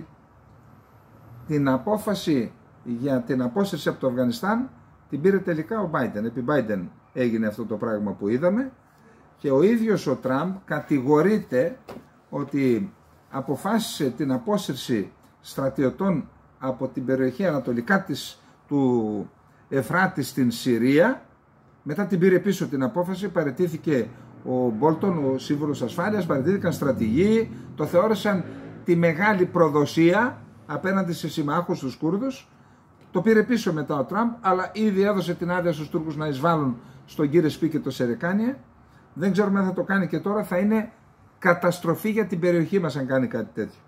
την απόφαση για την απόσυρση από το Αφγανιστάν την πήρε τελικά ο Biden. Επί Biden έγινε αυτό το πράγμα που είδαμε, και ο ίδιος ο Τραμπ κατηγορείται ότι αποφάσισε την απόσυρση στρατιωτών από την περιοχή ανατολικά του Εφράτη στην Συρία. Μετά την πήρε πίσω την απόφαση, παραιτήθηκε ο Μπόλτον, ο σύμβουλος ασφάλειας, παραιτήθηκαν στρατηγοί, το θεώρησαν τη μεγάλη προδοσία απέναντι σε συμμάχους τους Κούρδους. Το πήρε πίσω μετά ο Τραμπ, αλλά ήδη έδωσε την άδεια στους Τούρκους να εισβάλλουν στον Κύρεσπι και το Σερεκάνιε. Δεν ξέρουμε αν θα το κάνει και τώρα. Θα είναι καταστροφή για την περιοχή μας αν κάνει κάτι τέτοιο.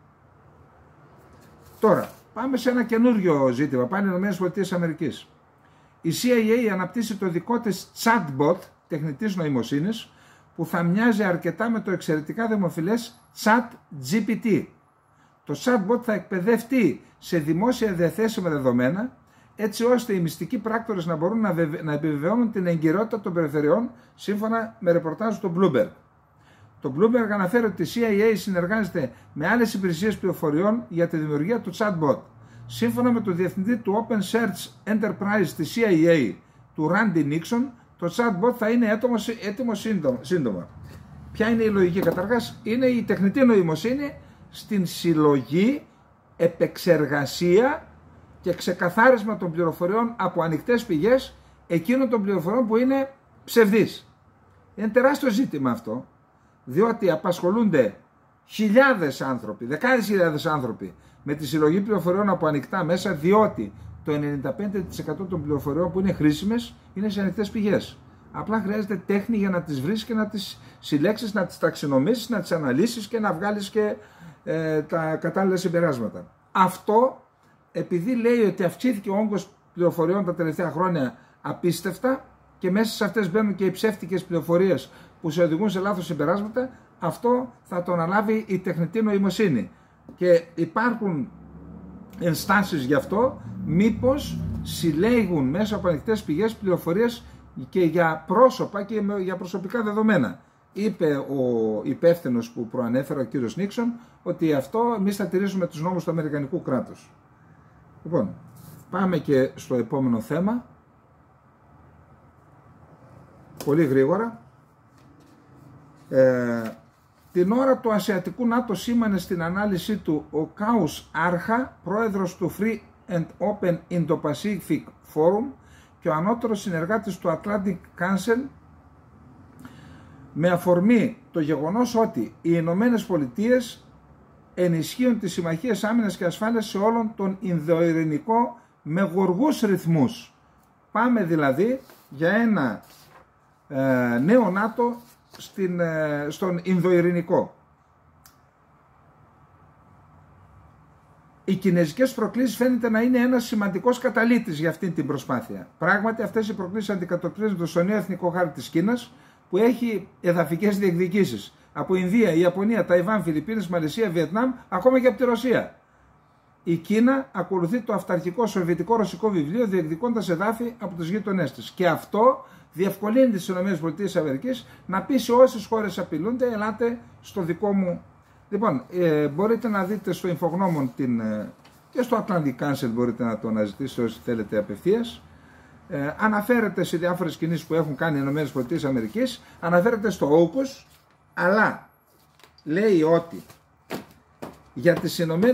Τώρα, πάμε σε ένα καινούριο ζήτημα. Πάνε οι ΗΠΑ. Η CIA αναπτύσσει το δικό της chatbot τεχνητής νοημοσύνης που θα μοιάζει αρκετά με το εξαιρετικά δημοφιλές ChatGPT. Το chatbot θα εκπαιδευτεί σε δημόσια διαθέσιμα δεδομένα, έτσι ώστε οι μυστικοί πράκτορες να μπορούν να επιβεβαιώνουν την εγκυρότητα των περιφερειών, σύμφωνα με ρεπορτάζ του Bloomberg. Το Bloomberg αναφέρει ότι η CIA συνεργάζεται με άλλες υπηρεσίες πληροφοριών για τη δημιουργία του chatbot. Σύμφωνα με τον διευθυντή του Open Search Enterprise της CIA, του Randy Nixon, το chatbot θα είναι έτοιμο σύντομα. Ποια είναι η λογική? Καταρχάς, είναι η τεχνητή νοημοσύνη στην συλλογή, επεξεργασία και ξεκαθάρισμα των πληροφοριών από ανοιχτές πηγές, εκείνων των πληροφοριών που είναι ψευδείς. Είναι τεράστιο ζήτημα αυτό, διότι απασχολούνται χιλιάδες άνθρωποι, δεκάδες χιλιάδες άνθρωποι με τη συλλογή πληροφοριών από ανοιχτά μέσα, διότι το 95% των πληροφοριών που είναι χρήσιμες είναι σε ανοιχτές πηγές. Απλά χρειάζεται τέχνη για να τις βρεις και να τις συλλέξεις, να τις ταξινομήσεις, να τις αναλύσεις και να βγάλεις και τα κατάλληλα συμπεράσματα. Αυτό, επειδή λέει ότι αυξήθηκε ο όγκος πληροφοριών τα τελευταία χρόνια απίστευτα και μέσα σε αυτές μπαίνουν και οι ψεύτικες πληροφορίες που σε οδηγούν σε λάθος συμπεράσματα, αυτό θα το αναλάβει η τεχνητή νοημοσύνη. Και υπάρχουν ενστάσεις γι' αυτό, μήπως συλλέγουν μέσα από ανοιχτές πηγές πληροφορίες και για πρόσωπα και για προσωπικά δεδομένα. Είπε ο υπεύθυνος που προανέφερα, ο κύριος Νίξον, ότι αυτό εμείς θα τηρήσουμε τους νόμους του Αμερικανικού κράτους. Λοιπόν, πάμε και στο επόμενο θέμα. Πολύ γρήγορα. Την ώρα του Ασιατικού ΝΑΤΟ σήμανε στην ανάλυση του ο Κάους Άρχα, πρόεδρος του Free and Open Indo-Pacific Forum και ο ανώτερος συνεργάτης του Atlantic Council, με αφορμή το γεγονός ότι οι Ηνωμένες Πολιτείες ενισχύουν τις συμμαχίες άμυνας και ασφάλειας σε όλον τον Ινδοειρηνικό με γοργούς ρυθμούς. Πάμε δηλαδή για ένα νέο ΝΑΤΟ στον Ινδοειρηνικό. Οι κινέζικες προκλήσεις φαίνεται να είναι ένας σημαντικός καταλύτης για αυτή την προσπάθεια. Πράγματι, αυτές οι προκλήσεις αντικατοπτρίζονται στο νέο εθνικό χάρτη της Κίνας, που έχει εδαφικές διεκδικήσεις από Ινδία, Ιαπωνία, Ταϊβάν, Φιλιππίνες, Μαλαισία, Βιετνάμ, ακόμα και από τη Ρωσία. Η Κίνα ακολουθεί το αυταρχικό σοβιετικό-ρωσικό βιβλίο, διεκδικώντας εδάφη από τους γείτονές της. Και αυτό διευκολύνει τις ΗΠΑ να πείσει όσες χώρες απειλούνται, ελάτε στο δικό μου. Λοιπόν, μπορείτε να δείτε στο Infognomon και στο Atlantic Council, μπορείτε να το αναζητήσετε όσοι θέλετε απευθείας. Αναφέρεται σε διάφορες κινήσεις που έχουν κάνει οι ΗΠΑ, αναφέρεται στο AUKUS, αλλά λέει ότι για τις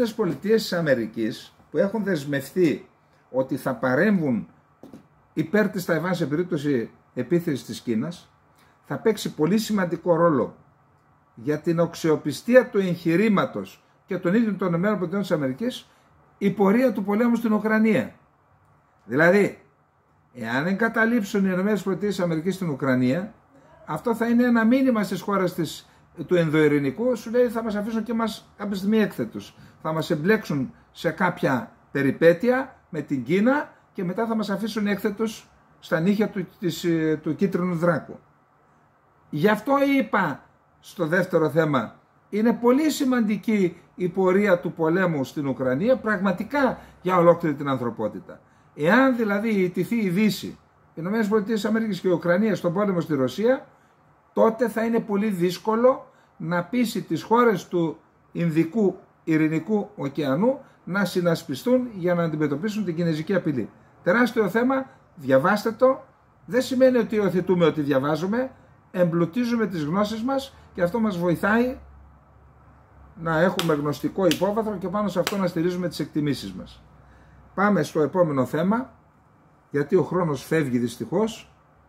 ΗΠΑ που έχουν δεσμευτεί ότι θα παρέμβουν υπέρ της Ταϊβάν σε περίπτωση επίθεσης της Κίνας, θα παίξει πολύ σημαντικό ρόλο για την αξιοπιστία του εγχειρήματος και των ίδιων των ΗΠΑ η πορεία του πολέμου στην Ουκρανία. Δηλαδή, εάν εγκαταλείψουν οι ΗΠΑ στην Ουκρανία, αυτό θα είναι ένα μήνυμα στις χώρες του Ινδοειρηνικού, σου λέει θα μας αφήσουν και μας κάποια στιγμή έκθετους. Θα μας εμπλέξουν σε κάποια περιπέτεια με την Κίνα και μετά θα μας αφήσουν έκθετους στα νύχια του κίτρινου δράκου. Γι' αυτό είπα στο δεύτερο θέμα, είναι πολύ σημαντική η πορεία του πολέμου στην Ουκρανία, πραγματικά για ολόκληρη την ανθρωπότητα. Εάν δηλαδή ιτηθεί η Δύση, οι ΗΠΑ και η Ουκρανία στον πόλεμο στη Ρωσία, τότε θα είναι πολύ δύσκολο να πείσει τις χώρες του Ινδικού Ειρηνικού ωκεανού να συνασπιστούν για να αντιμετωπίσουν την κινέζικη απειλή. Τεράστιο θέμα, διαβάστε το, δεν σημαίνει ότι υιοθετούμε ότι διαβάζουμε, εμπλουτίζουμε τις γνώσεις μας και αυτό μας βοηθάει να έχουμε γνωστικό υπόβαθρο και πάνω σε αυτό να στηρίζουμε τις εκτιμήσεις μας. Πάμε στο επόμενο θέμα, γιατί ο χρόνος φεύγει δυστυχώς.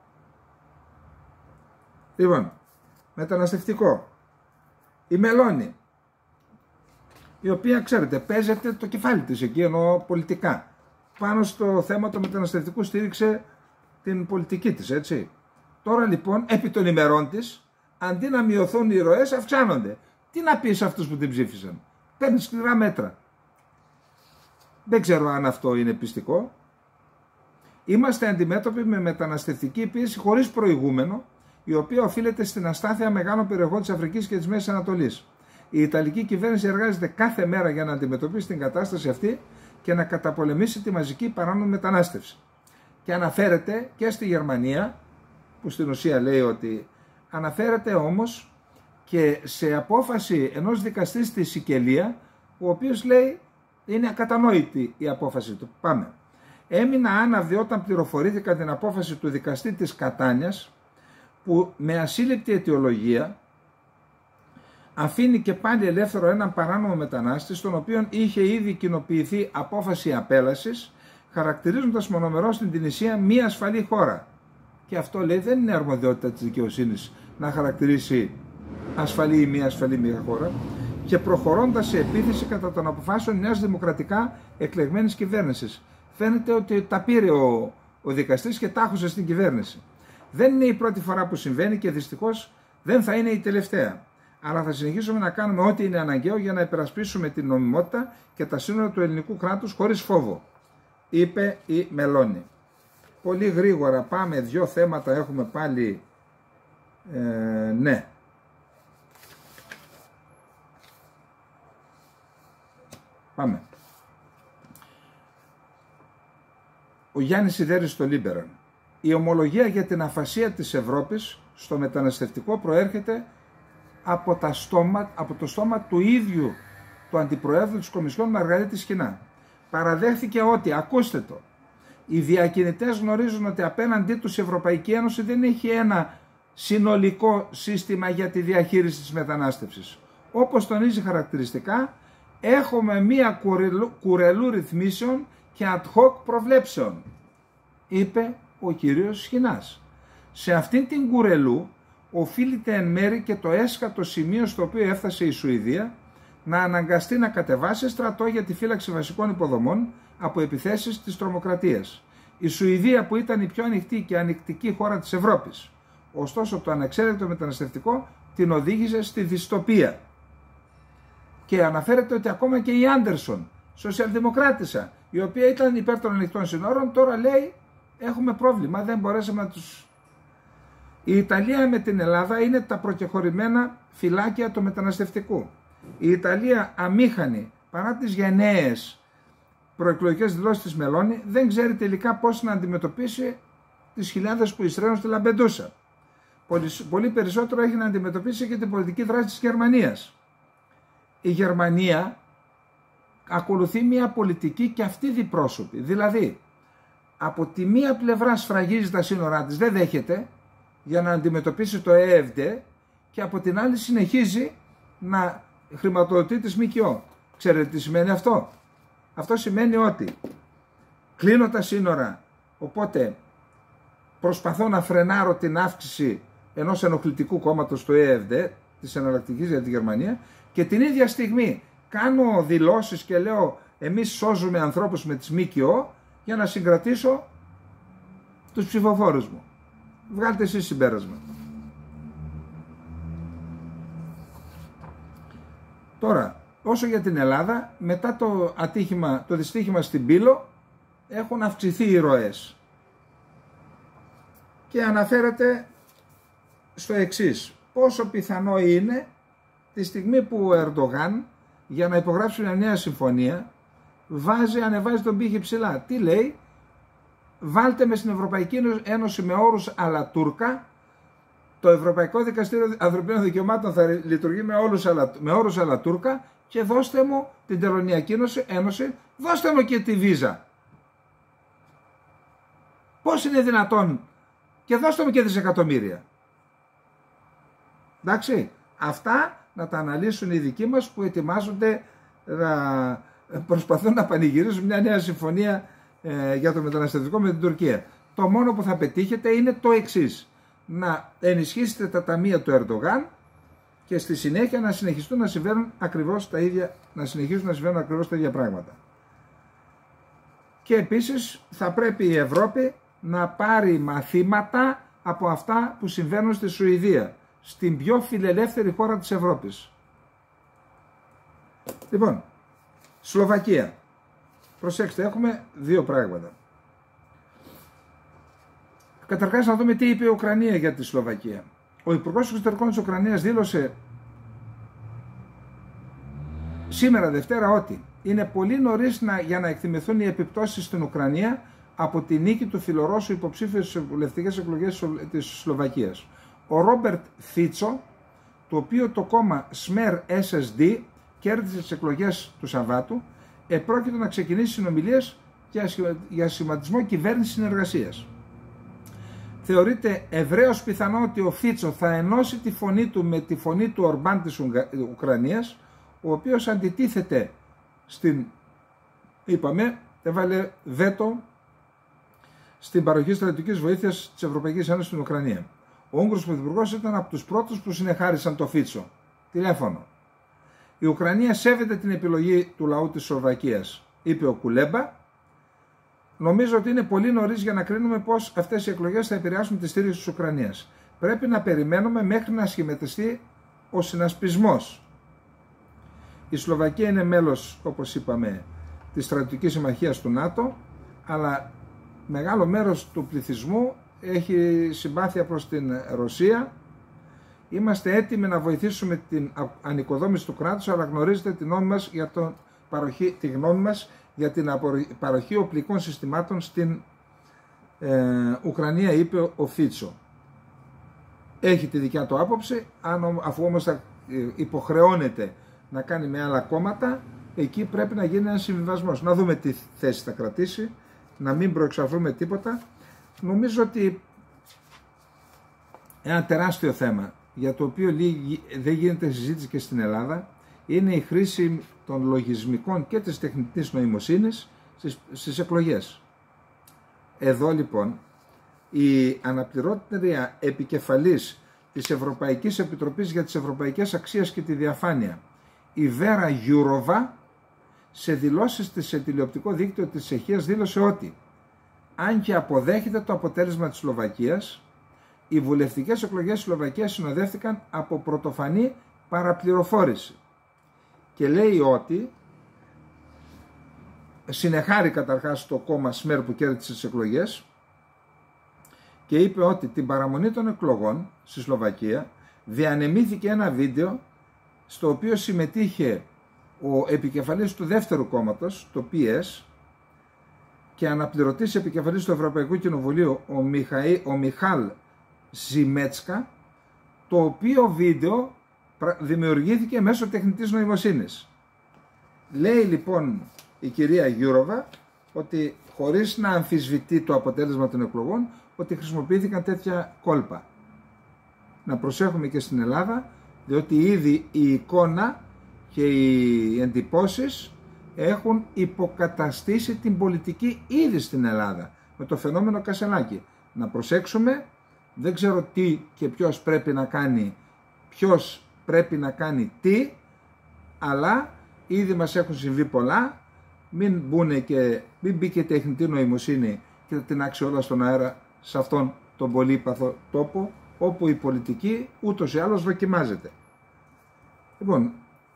Λοιπόν, μεταναστευτικό. Η Μελώνη, η οποία ξέρετε παίζεται το κεφάλι της εκεί, εννοώ πολιτικά. Πάνω στο θέμα του μεταναστευτικού στήριξε την πολιτική της, έτσι. Τώρα λοιπόν, επί των ημερών της, αντί να μειωθούν οι ροές, αυξάνονται. Τι να πει σε αυτούς που την ψήφισαν? Παίρνει σκληρά μέτρα. Δεν ξέρω αν αυτό είναι πιστικό. Είμαστε αντιμέτωποι με μεταναστευτική πίεση χωρίς προηγούμενο, η οποία οφείλεται στην αστάθεια μεγάλων περιοχών της Αφρικής και της Μέσης Ανατολής. Η Ιταλική κυβέρνηση εργάζεται κάθε μέρα για να αντιμετωπίσει την κατάσταση αυτή και να καταπολεμήσει τη μαζική παράνομη μετανάστευση. Και αναφέρεται και στη Γερμανία, που στην ουσία λέει ότι αναφέρεται όμως και σε απόφαση ενός δικαστή στη Σικελία, ο οποίος λέει είναι ακατανόητη η απόφαση του. Πάμε. Έμεινα άναυδη όταν πληροφορήθηκα την απόφαση του δικαστή της Κατάνιας, που με ασύλληπτη αιτιολογία αφήνει και πάλι ελεύθερο έναν παράνομο μετανάστη, στον οποίο είχε ήδη κοινοποιηθεί απόφαση απέλασης, χαρακτηρίζοντας μονομερώς την Τινησία μία ασφαλή χώρα. Και αυτό λέει δεν είναι αρμοδιότητα της δικαιοσύνης να χαρακτηρίσει ασφαλή ή μη ασφαλή μία χώρα, και προχωρώντας σε επίθεση κατά των αποφάσεων μιας δημοκρατικά εκλεγμένης κυβέρνησης. Φαίνεται ότι τα πήρε ο δικαστής και τάχωσε στην κυβέρνηση. Δεν είναι η πρώτη φορά που συμβαίνει και δυστυχώς δεν θα είναι η τελευταία. Αλλά θα συνεχίσουμε να κάνουμε ό,τι είναι αναγκαίο για να υπερασπίσουμε την νομιμότητα και τα σύνορα του ελληνικού κράτους χωρίς φόβο, είπε η Μελώνη. Πολύ γρήγορα πάμε, δύο θέματα έχουμε πάλι. Ναι. Πάμε. ο Γιάννης Σιδέρης στο Λίμπεραν. Η ομολογία για την αφασία της Ευρώπης στο μεταναστευτικό προέρχεται από το στόμα του ίδιου του Αντιπροέδρου της Κομισιόν Μαργαρίτη Σχοινά. Παραδέχθηκε ότι, ακούστε το, οι διακινητές γνωρίζουν ότι απέναντί τους η Ευρωπαϊκή Ένωση δεν έχει ένα συνολικό σύστημα για τη διαχείριση της μετανάστευσης. Όπως τονίζει χαρακτηριστικά, έχουμε μία κουρελού ρυθμίσεων και ad hoc προβλέψεων, είπε ο κύριος Σχοινάς. Σε αυτήν την κουρελού οφείλεται εν μέρη και το έσχατο σημείο στο οποίο έφτασε η Σουηδία να αναγκαστεί να κατεβάσει στρατό για τη φύλαξη βασικών υποδομών από επιθέσεις της τρομοκρατίας. Η Σουηδία που ήταν η πιο ανοιχτή και ανοιχτική χώρα της Ευρώπης. Ωστόσο το ανεξέλεγκτο μεταναστευτικό την οδήγησε στη δυστοπία. Και αναφέρεται ότι ακόμα και η Άντερσον, σοσιαλδημοκράτησα, η οποία ήταν υπέρ των ανοιχτών συνόρων, τώρα λέει έχουμε πρόβλημα, δεν μπορέσαμε να τους... Η Ιταλία με την Ελλάδα είναι τα προκεχωρημένα φυλάκια του μεταναστευτικού. Η Ιταλία αμήχανη, παρά τις γενναίες προεκλογικές δηλώσεις της Μελώνη, δεν ξέρει τελικά πώς να αντιμετωπίσει τις χιλιάδες που εισραίουν στη Λαμπεντούσα. Πολύ περισσότερο έχει να αντιμετωπίσει και την πολιτική δράση της Γερμανίας. Η Γερμανία ακολουθεί μια πολιτική και αυτή διπρόσωπη. Δηλαδή, από τη μία πλευρά σφραγίζει τα σύνορά της, δεν δέχεται για να αντιμετωπίσει το ΕΕΒΔ, και από την άλλη συνεχίζει να χρηματοδοτεί τις ΜΚΟ. Ξέρετε τι σημαίνει αυτό? Αυτό σημαίνει ότι κλείνω τα σύνορα, οπότε προσπαθώ να φρενάρω την αύξηση ενός ενοχλητικού κόμματος του ΕΕΒΔ, της Εναλλακτικής για τη Γερμανία, και την ίδια στιγμή κάνω δηλώσεις και λέω εμείς σώζουμε ανθρώπους με τις ΜΚΟ για να συγκρατήσω τους ψηφοφόρους μου. Βγάλτε εσείς συμπέρασμα. Τώρα, όσο για την Ελλάδα, μετά το δυστύχημα στην Πύλο έχουν αυξηθεί οι ροές. Και αναφέρεται στο εξής: πόσο πιθανό είναι τη στιγμή που ο Ερντογάν για να υπογράψει μια νέα συμφωνία ανεβάζει τον πύχη ψηλά. Τι λέει? Βάλτε με στην Ευρωπαϊκή Ένωση με όρους αλλά Τούρκα, το Ευρωπαϊκό Δικαστήριο Ανθρωπίνων Δικαιωμάτων θα λειτουργεί με όρους αλλά Τούρκα, και δώστε μου την Τελωνειακή Ένωση, δώστε μου και τη Βίζα. Πώς είναι δυνατόν? Και δώστε μου και δισεκατομμύρια. Εντάξει, αυτά να τα αναλύσουν οι δικοί μας που ετοιμάζονται να προσπαθούν να πανηγυρίσουν μια νέα συμφωνία για το μεταναστευτικό με την Τουρκία. Το μόνο που θα πετύχετε είναι το εξής: να ενισχύσετε τα ταμεία του Ερντογάν και στη συνέχεια να συνεχιστούν να συμβαίνουν ακριβώς τα ίδια, τα ίδια πράγματα. Και επίσης θα πρέπει η Ευρώπη να πάρει μαθήματα από αυτά που συμβαίνουν στη Σουηδία, στην πιο φιλελεύθερη χώρα της Ευρώπης. Λοιπόν, Σλοβακία. Προσέξτε, έχουμε δύο πράγματα. Καταρχάς να δούμε τι είπε η Ουκρανία για τη Σλοβακία. Ο Υπουργός Εξωτερικών της Ουκρανίας δήλωσε σήμερα Δευτέρα ότι είναι πολύ νωρίς για να εκτιμηθούν οι επιπτώσεις στην Ουκρανία από τη νίκη του φιλορώσου υποψήφιου στις βουλευτικές εκλογές της Σλοβακίας. Ο Ρόμπερτ Φίτσο, το οποίο το κόμμα ΣΜΕΡ SSD κέρδισε τις εκλογές του Σαββάτου, επρόκειτο να ξεκινήσει συνομιλίες για σχηματισμό κυβέρνησης συνεργασίας. Θεωρείται ευρέως πιθανό ότι ο Φίτσο θα ενώσει τη φωνή του με τη φωνή του Ορμπάν της Ουκρανίας, ο οποίος αντιτίθεται έβαλε βέτο στην παροχή στρατιωτικής βοήθειας της Ευρωπαϊκής Ένωσης στην Ουκρανία. Ο Ούγγρος Πρωθυπουργός ήταν από τους πρώτους που συνεχάρισαν το Φίτσο. Τηλέφωνο. Η Ουκρανία σέβεται την επιλογή του λαού της Σλοβακίας, είπε ο Κουλέμπα. Νομίζω ότι είναι πολύ νωρίς για να κρίνουμε πώς αυτές οι εκλογές θα επηρεάσουν τη στήριξη της Ουκρανίας. Πρέπει να περιμένουμε μέχρι να σχηματιστεί ο συνασπισμός. Η Σλοβακία είναι μέλος, όπως είπαμε, της στρατιωτικής συμμαχίας του ΝΑΤΟ, αλλά μεγάλο μέρος του πληθυσμού έχει συμπάθεια προς την Ρωσία. Είμαστε έτοιμοι να βοηθήσουμε την ανοικοδόμηση του κράτους, αλλά γνωρίζετε τη γνώμη μας για την παροχή οπλικών συστημάτων στην Ουκρανία, είπε ο Φίτσο. Έχει τη δικιά του άποψη, αφού όμως θα υποχρεώνεται να κάνει με άλλα κόμματα, εκεί πρέπει να γίνει ένας συμβιβασμός. Να δούμε τι θέση θα κρατήσει, να μην προεξαφρούμε τίποτα. Νομίζω ότι ένα τεράστιο θέμα, για το οποίο δεν γίνεται συζήτηση και στην Ελλάδα, είναι η χρήση των λογισμικών και της τεχνητής νοημοσύνης στις εκλογές. Εδώ λοιπόν η αναπληρώτρια επικεφαλής της Ευρωπαϊκής Επιτροπής για τις Ευρωπαϊκές Αξίες και τη Διαφάνεια, η Βέρα Γιούροβα, σε δηλώσεις της σε τηλεοπτικό δίκτυο της Τσεχίας δήλωσε ότι αν και αποδέχεται το αποτέλεσμα της Σλοβακίας, οι βουλευτικές εκλογές της Σλοβακίας συνοδεύτηκαν από πρωτοφανή παραπληροφόρηση. Και λέει ότι συνεχάρει καταρχάς το κόμμα ΣΜΕΡ που κέρδισε τις εκλογές και είπε ότι την παραμονή των εκλογών στη Σλοβακία διανεμήθηκε ένα βίντεο στο οποίο συμμετείχε ο επικεφαλής του δεύτερου κόμματος, το PS, και αναπληρωτής επικεφαλής του Ευρωπαϊκού Κοινοβουλίου, ο Μιχάλ Ζιμέτσκα, το οποίο βίντεο δημιουργήθηκε μέσω τεχνητής νοημοσύνης. Λέει λοιπόν η κυρία Γιούροβα ότι χωρίς να αμφισβητεί το αποτέλεσμα των εκλογών, ότι χρησιμοποιήθηκαν τέτοια κόλπα. Να προσέχουμε και στην Ελλάδα, διότι ήδη η εικόνα και οι εντυπώσεις έχουν υποκαταστήσει την πολιτική ήδη στην Ελλάδα με το φαινόμενο Κασελάκη. Να προσέξουμε, δεν ξέρω τι και ποιος πρέπει να κάνει τι, αλλά ήδη μας έχουν συμβεί πολλά. Μην μπει και τεχνητή νοημοσύνη και θα την άξει όλα στον αέρα σε αυτόν τον πολύπαθο τόπο, όπου η πολιτική ούτως ή άλλως δοκιμάζεται. Λοιπόν,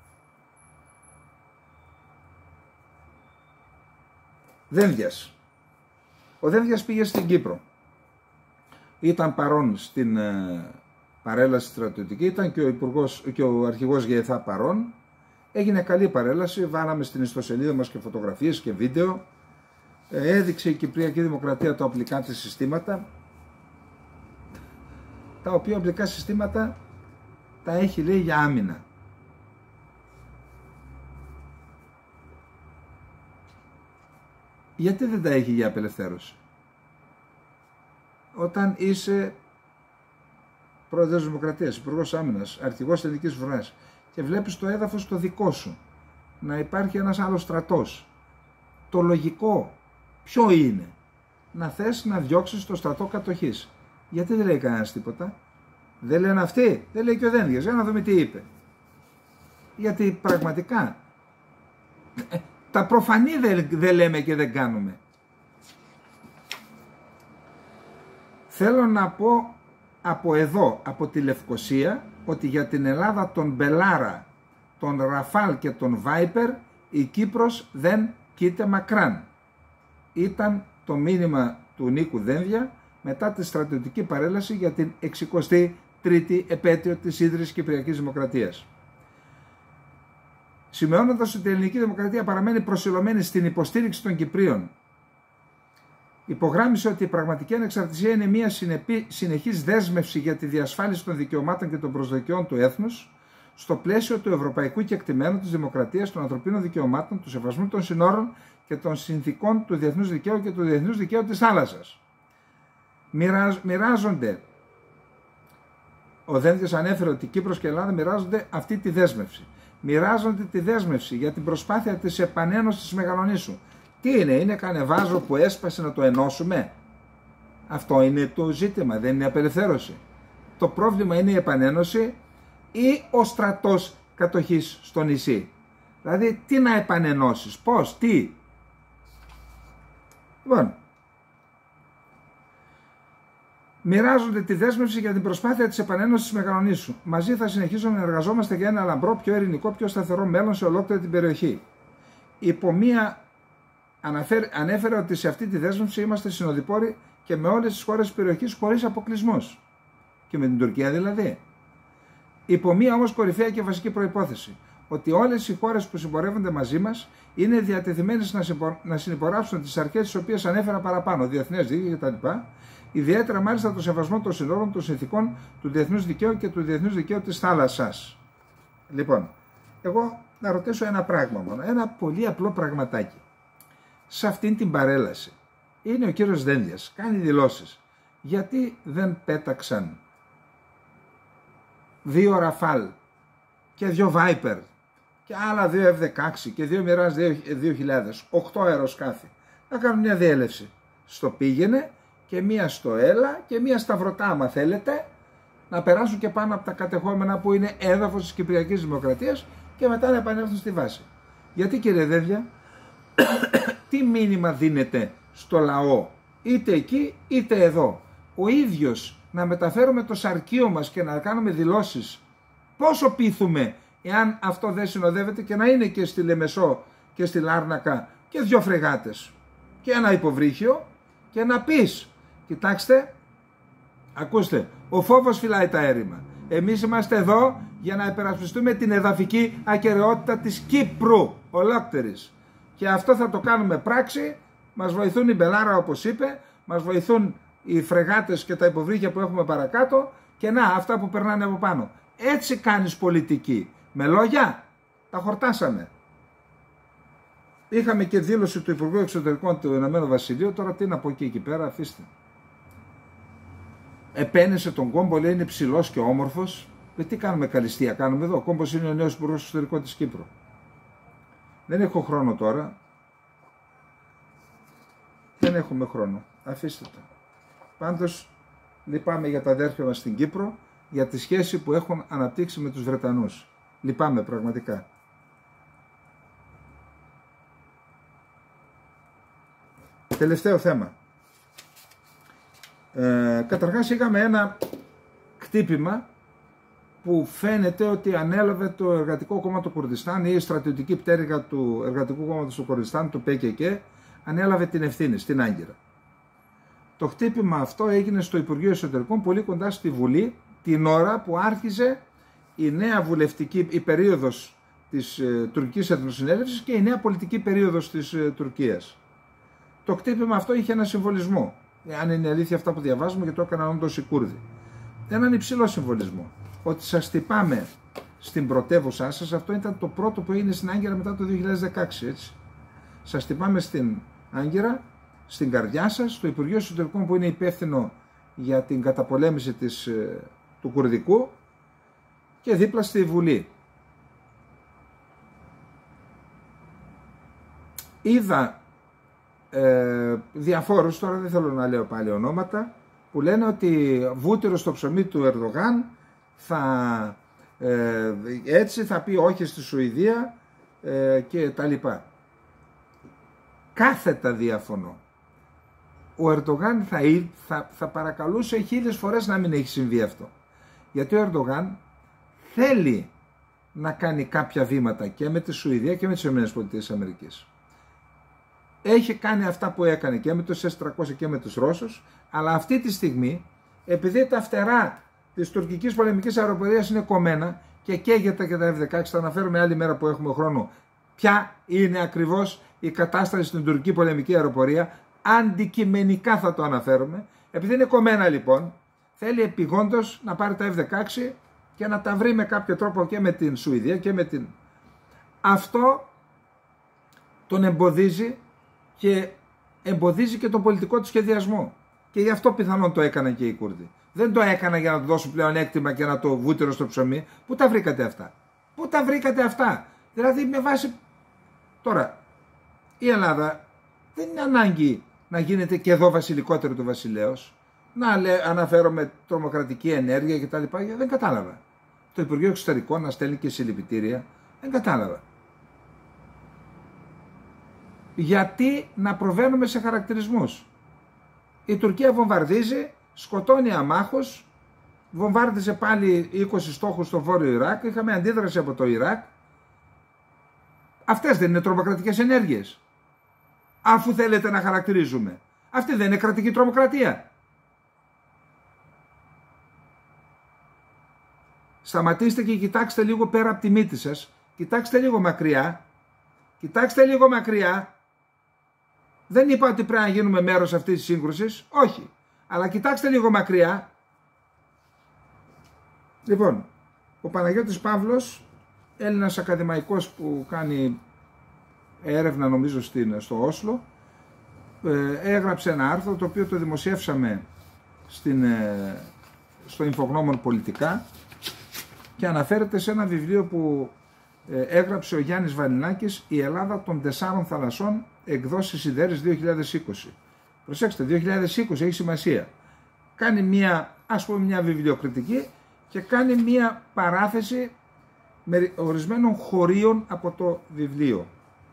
Δένδιας. Ο Δένδιας πήγε στην Κύπρο. Ήταν παρόν στην παρέλαση στρατιωτική, ήταν και ο αρχηγός ΓΕΘΑ παρόν. Έγινε καλή παρέλαση, βάλαμε στην ιστοσελίδα μας και φωτογραφίες και βίντεο. Έδειξε η Κυπριακή Δημοκρατία τα οπλικά της συστήματα, τα οποία οπλικά συστήματα τα έχει, λέει, για άμυνα. Γιατί δεν τα έχει για απελευθέρωση? Όταν είσαι πρόεδρος Δημοκρατίας, υπουργός άμυνας, αρχηγός εθνικής φρουράς και βλέπεις το έδαφος το δικό σου να υπάρχει ένας άλλος στρατός, το λογικό ποιο είναι? Να θες να διώξεις το στρατό κατοχής. Γιατί δεν λέει κανένας τίποτα? Δεν λένε αυτοί? Δεν λέει και ο Δένδιας? Για να δούμε τι είπε. Γιατί πραγματικά τα προφανή δεν λέμε και δεν κάνουμε. Θέλω να πω από εδώ, από τη Λευκοσία, ότι για την Ελλάδα τον Μπελάρα, τον Ραφάλ και τον Βάιπερ η Κύπρος δεν κοίται μακράν. Ήταν το μήνυμα του Νίκου Δένδια μετά τη στρατιωτική παρέλαση για την 63η επέτειο της ίδρυσης Κυπριακής Δημοκρατίας. Σημειώνοντας ότι η ελληνική δημοκρατία παραμένει προσιλωμένη στην υποστήριξη των Κυπρίων, υπογράμμισε ότι η πραγματική ανεξαρτησία είναι μια συνεχής δέσμευση για τη διασφάλιση των δικαιωμάτων και των προσδοκιών του έθνους στο πλαίσιο του ευρωπαϊκού κεκτημένου της δημοκρατίας, των ανθρωπίνων δικαιωμάτων, του σεβασμού των συνόρων και των συνθηκών του διεθνούς δικαίου και του διεθνούς δικαίου της θάλασσας. Μοιράζονται, ο Δένδιος ανέφερε ότι Κύπρος και Ελλάδα μοιράζονται αυτή τη δέσμευση. Μοιράζονται τη δέσμευση για την προσπάθεια της επανένωσης της Μεγαλονήσου. Τι είναι κανεβάζο που έσπασε να το ενώσουμε? Αυτό είναι το ζήτημα, δεν είναι η απελευθέρωση. Το πρόβλημα είναι η επανένωση ή ο στρατός κατοχής στο νησί? Δηλαδή τι να επανενώσεις, πώς, τι? Λοιπόν, μοιράζονται τη δέσμευση για την προσπάθεια της επανένωσης της Μεγαλονήσου. Μαζί θα συνεχίσουμε να εργαζόμαστε για ένα λαμπρό, πιο ειρηνικό, πιο σταθερό μέλλον σε ολόκληρη την περιοχή. Υπό μία ανέφερε ότι σε αυτή τη δέσμευση είμαστε συνοδοιπόροι και με όλες τις χώρες της περιοχής χωρίς αποκλεισμούς. Και με την Τουρκία δηλαδή. Υπό μία όμως κορυφαία και βασική προϋπόθεση. ότι όλες οι χώρες που συμπορεύονται μαζί μας είναι διατεθειμένες να συνυπογράψουν τις αρχές τις οποίες ανέφερα παραπάνω, διεθνές δίκαιο κτλ. Ιδιαίτερα μάλιστα το σεβασμό των συνόρων των συνθηκών του διεθνούς δικαίου και του διεθνούς δικαίου της θάλασσας. Λοιπόν, εγώ να ρωτήσω ένα πράγμα μόνο, ένα πολύ απλό πραγματάκι. Σε αυτήν την παρέλαση είναι ο κύριος Δένδιας, κάνει δηλώσεις. Γιατί δεν πέταξαν 2 Ραφάλ και 2 Viper και άλλα 2 F-16 και 2 Mirage 2000, 8 αεροσκάφη, να κάνουν μια διέλευση στο Πήγαινε και μία στο Έλα και μία στα Βρωτά, άμα θέλετε, να περάσουν και πάνω από τα κατεχόμενα που είναι έδαφος της Κυπριακής Δημοκρατίας και μετά να επανέλθουν στη βάση. Γιατί, κύριε Δένδια, τι μήνυμα δίνεται στο λαό, είτε εκεί είτε εδώ? Ο ίδιος να μεταφέρουμε το σαρκείο μας και να κάνουμε δηλώσεις, πόσο πείθουμε εάν αυτό δεν συνοδεύεται και να είναι και στη Λεμεσό και στη Λάρνακα και 2 φρεγάτες και ένα υποβρύχιο και να πεις, κοιτάξτε, ακούστε, ο φόβος φυλάει τα έρημα. Εμείς είμαστε εδώ για να υπερασπιστούμε την εδαφική ακεραιότητα της Κύπρου ολόκληρης. Και αυτό θα το κάνουμε πράξη, μας βοηθούν οι Μπελάρα όπως είπε, μας βοηθούν οι φρεγάτες και τα υποβρύχια που έχουμε παρακάτω και να, αυτά που περνάνε από πάνω. Έτσι κάνεις πολιτική. Με λόγια, τα χορτάσαμε. Είχαμε και δήλωση του Υπουργού Εξωτερικών του Ηνωμένου Βασιλείου, τώρα τι να πω και εκεί πέρα, αφήστε. Επένεσε τον Κόμπο, λέει είναι ψηλός και όμορφος. Τι κάνουμε καλυστία, κάνουμε εδώ. Ο Κόμπος είναι ο νέος Υπουργός Εξωτερικών της Κύπρου. Δεν έχω χρόνο τώρα. Δεν έχουμε χρόνο. Αφήστε το. Πάντως λυπάμαι για τα αδέρφια μας στην Κύπρο, για τη σχέση που έχουν αναπτύξει με τους Βρετανούς. Λυπάμαι πραγματικά. Τελευταίο θέμα. Καταρχάς είχαμε ένα χτύπημα που φαίνεται ότι ανέλαβε το Εργατικό Κόμμα του Κουρδιστάν ή η στρατιωτική πτέρυγα του Εργατικού Κόμματος του Κουρδιστάν, του PKK, ανέλαβε την ευθύνη στην Άγκυρα. Το χτύπημα αυτό έγινε στο Υπουργείο Εσωτερικών, πολύ κοντά στη Βουλή, την ώρα που άρχιζε η νέα βουλευτική, η περίοδος της τουρκικής εθνοσυνέλευσης και η νέα πολιτική περίοδος της Τουρκίας. Το χτύπημα αυτό είχε ένα συμβολισμό, αν είναι αλήθεια αυτά που διαβάζουμε και το έκαναν όντως οι Κούρδοι. Έναν υψηλό συμβολισμό, ότι σας χτυπάμε στην πρωτεύουσά σας, αυτό ήταν το πρώτο που έγινε στην Άγκυρα μετά το 2016, έτσι. Σας χτυπάμε στην Άγκυρα, στην καρδιά σας, στο Υπουργείο Εσωτερικών που είναι υπεύθυνο για την καταπολέμηση του Κουρδικού και δίπλα στη Βουλή. Είδα διαφόρους, τώρα δεν θέλω να λέω πάλι ονόματα, που λένε ότι βούτυρο στο ψωμί του Ερντογάν έτσι θα πει όχι στη Σουηδία και τα λοιπά. Κάθετα διαφωνώ. Ο Ερντογάν θα παρακαλούσε 1000 φορές να μην έχει συμβεί αυτό. Γιατί ο Ερντογάν θέλει να κάνει κάποια βήματα και με τη Σουηδία και με τις ΗΠΑ. Έχει κάνει αυτά που έκανε και με τους S-300 και με τους Ρώσους, αλλά αυτή τη στιγμή, επειδή τα φτερά της τουρκικής πολεμικής αεροπορίας είναι κομμένα και καίγεται και τα F-16, θα αναφέρουμε άλλη μέρα που έχουμε χρόνο, ποια είναι ακριβώς η κατάσταση στην τουρκική πολεμική αεροπορία, αντικειμενικά θα το αναφέρουμε. Επειδή είναι κομμένα λοιπόν, θέλει επιγόντως να πάρει τα F-16 και να τα βρει με κάποιο τρόπο και με την Σουηδία και με την... Αυτό τον εμποδίζει και εμποδίζει και τον πολιτικό του σχεδιασμό. Και γι' αυτό πιθανόν το έκαναν και οι Κούρδοι. Δεν το έκαναν για να του δώσουν πλέον έκτημα και να το βούτυρο στο ψωμί. Πού τα βρήκατε αυτά? Πού τα βρήκατε αυτά? Δηλαδή με βάση... Τώρα, η Ελλάδα δεν είναι ανάγκη να γίνεται και εδώ βασιλικότερο του βασιλέως. Να αναφέρομαι τρομοκρατική ενέργεια κτλ. Δεν κατάλαβα. Το Υπουργείο Εξωτερικών να στέλνει και συλληπιτήρια. Δεν κατάλαβα. Γιατί να προβαίνουμε σε χαρακτηρισμούς? Η Τουρκία βομβαρδίζει, σκοτώνει αμάχους, βομβάρδιζε πάλι 20 στόχους στο βόρειο Ιράκ, είχαμε αντίδραση από το Ιράκ. Αυτές δεν είναι τρομοκρατικές ενέργειες? Αφού θέλετε να χαρακτηρίζουμε. Αυτή δεν είναι κρατική τρομοκρατία? Σταματήστε και κοιτάξτε λίγο πέρα από τη μύτη σας Κοιτάξτε λίγο μακριά. Κοιτάξτε λίγο μακριά. Δεν είπα ότι πρέπει να γίνουμε μέρος αυτής της σύγκρουσης. Όχι. Αλλά κοιτάξτε λίγο μακριά. Λοιπόν, ο Παναγιώτης Παύλος, Έλληνας ακαδημαϊκός που κάνει έρευνα νομίζω στο Όσλο, έγραψε ένα άρθρο το οποίο το δημοσιεύσαμε στο Infognomon Πολιτικά και αναφέρεται σε ένα βιβλίο που έγραψε ο Γιάννης Βαλινάκης, «Η Ελλάδα των 4 θαλασσών», εκδόσεις Ιδέρης 2020. Προσέξτε, 2020 έχει σημασία. Κάνει μια βιβλιοκριτική και κάνει μια παράθεση με ορισμένων χωρίων από το βιβλίο.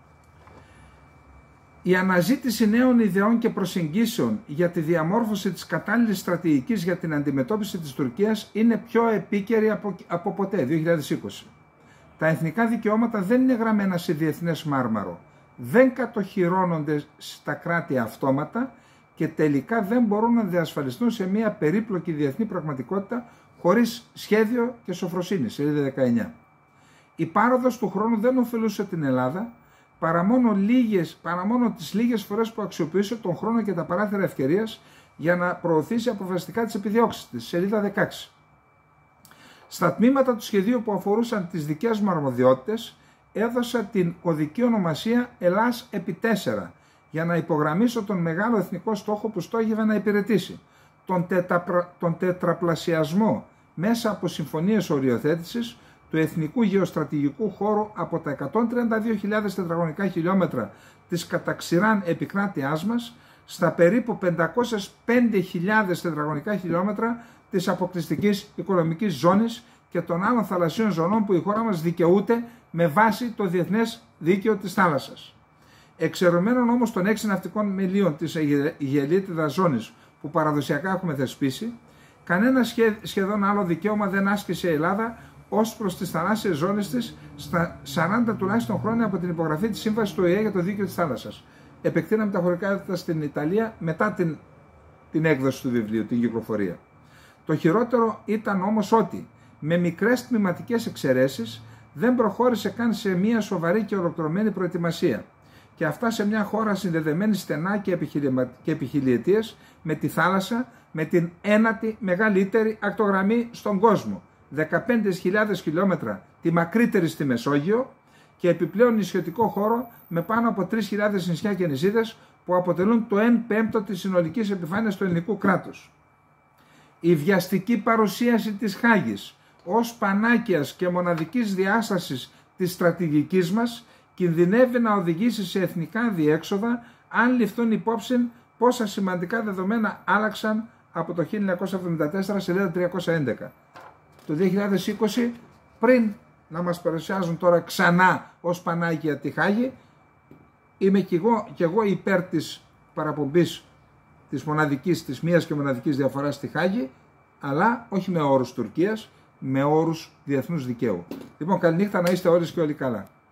Η αναζήτηση νέων ιδεών και προσεγγίσεων για τη διαμόρφωση της κατάλληλης στρατηγικής για την αντιμετώπιση της Τουρκίας είναι πιο επίκαιρη από ποτέ, 2020. Τα εθνικά δικαιώματα δεν είναι γραμμένα σε διεθνές μάρμαρο, δεν κατοχυρώνονται στα κράτη αυτόματα και τελικά δεν μπορούν να διασφαλιστούν σε μια περίπλοκη διεθνή πραγματικότητα χωρίς σχέδιο και σοφροσύνη, σελίδα 19. Η πάροδος του χρόνου δεν ωφελούσε την Ελλάδα, παρά μόνο τις λίγες φορές που αξιοποιούσε τον χρόνο και τα παράθυρα ευκαιρίας για να προωθήσει αποφασιστικά τις επιδιώξεις της, σελίδα 16. Στα τμήματα του σχεδίου που αφορούσαν τις δικές μου αρμοδιότητες, έδωσα την κωδική ονομασία Ελλάς επί 4 για να υπογραμμίσω τον μεγάλο εθνικό στόχο που στόχευε να υπηρετήσει, τον τετραπλασιασμό μέσα από συμφωνίες οριοθέτησης του εθνικού γεωστρατηγικού χώρου από τα 132.000 τετραγωνικά χιλιόμετρα της καταξηράν επικράτειάς μας στα περίπου 505.000 τετραγωνικά χιλιόμετρα της αποκλειστικής οικονομικής ζώνης και των άλλων θαλασσίων ζωνών που η χώρα μας δικαιούται με βάση το διεθνές δίκαιο της θάλασσας. Εξαιρεμένων όμως των 6 ναυτικών μελίων της Αιγελίτιδας ζώνης που παραδοσιακά έχουμε θεσπίσει, κανένα σχεδόν άλλο δικαίωμα δεν άσκησε η Ελλάδα ως προς τις θαλάσσιες ζώνες της στα 40 τουλάχιστον χρόνια από την υπογραφή της Σύμβασης του ΟΗΕ για το Δίκαιο της Θάλασσας. Επεκτείναμε τα χωρικά στην Ιταλία μετά την έκδοση του βιβλίου, την κυκλοφορία. Το χειρότερο ήταν όμως ότι, με μικρές τμηματικές εξαιρέσεις, δεν προχώρησε καν σε μια σοβαρή και ολοκληρωμένη προετοιμασία. Και αυτά σε μια χώρα συνδεδεμένη στενά και επιχιλιετίες με τη θάλασσα, με την ένατη μεγαλύτερη ακτογραμμή στον κόσμο. 15.000 χιλιόμετρα, τη μακρύτερη στη Μεσόγειο, και επιπλέον νησιωτικό χώρο με πάνω από 3.000 νησιά και νησίδες που αποτελούν το 1/5 της συνολικής επιφάνειας του ελληνικού κράτους. Η βιαστική παρουσίαση της Χάγης ως πανάκιας και μοναδικής διάστασης της στρατηγικής μας κινδυνεύει να οδηγήσει σε εθνικά διέξοδα αν ληφθούν υπόψη πόσα σημαντικά δεδομένα άλλαξαν από το 1974, σελίδα 311. Το 2020, πριν να μας παρουσιάζουν τώρα ξανά ως πανάκια τη Χάγη, είμαι και εγώ υπέρ της παραπομπής της μίας και μοναδικής διαφοράς στη Χάγη, αλλά όχι με όρους Τουρκίας, με όρους διεθνούς δικαίου. Λοιπόν, καληνύχτα, να είστε όλες και όλοι καλά.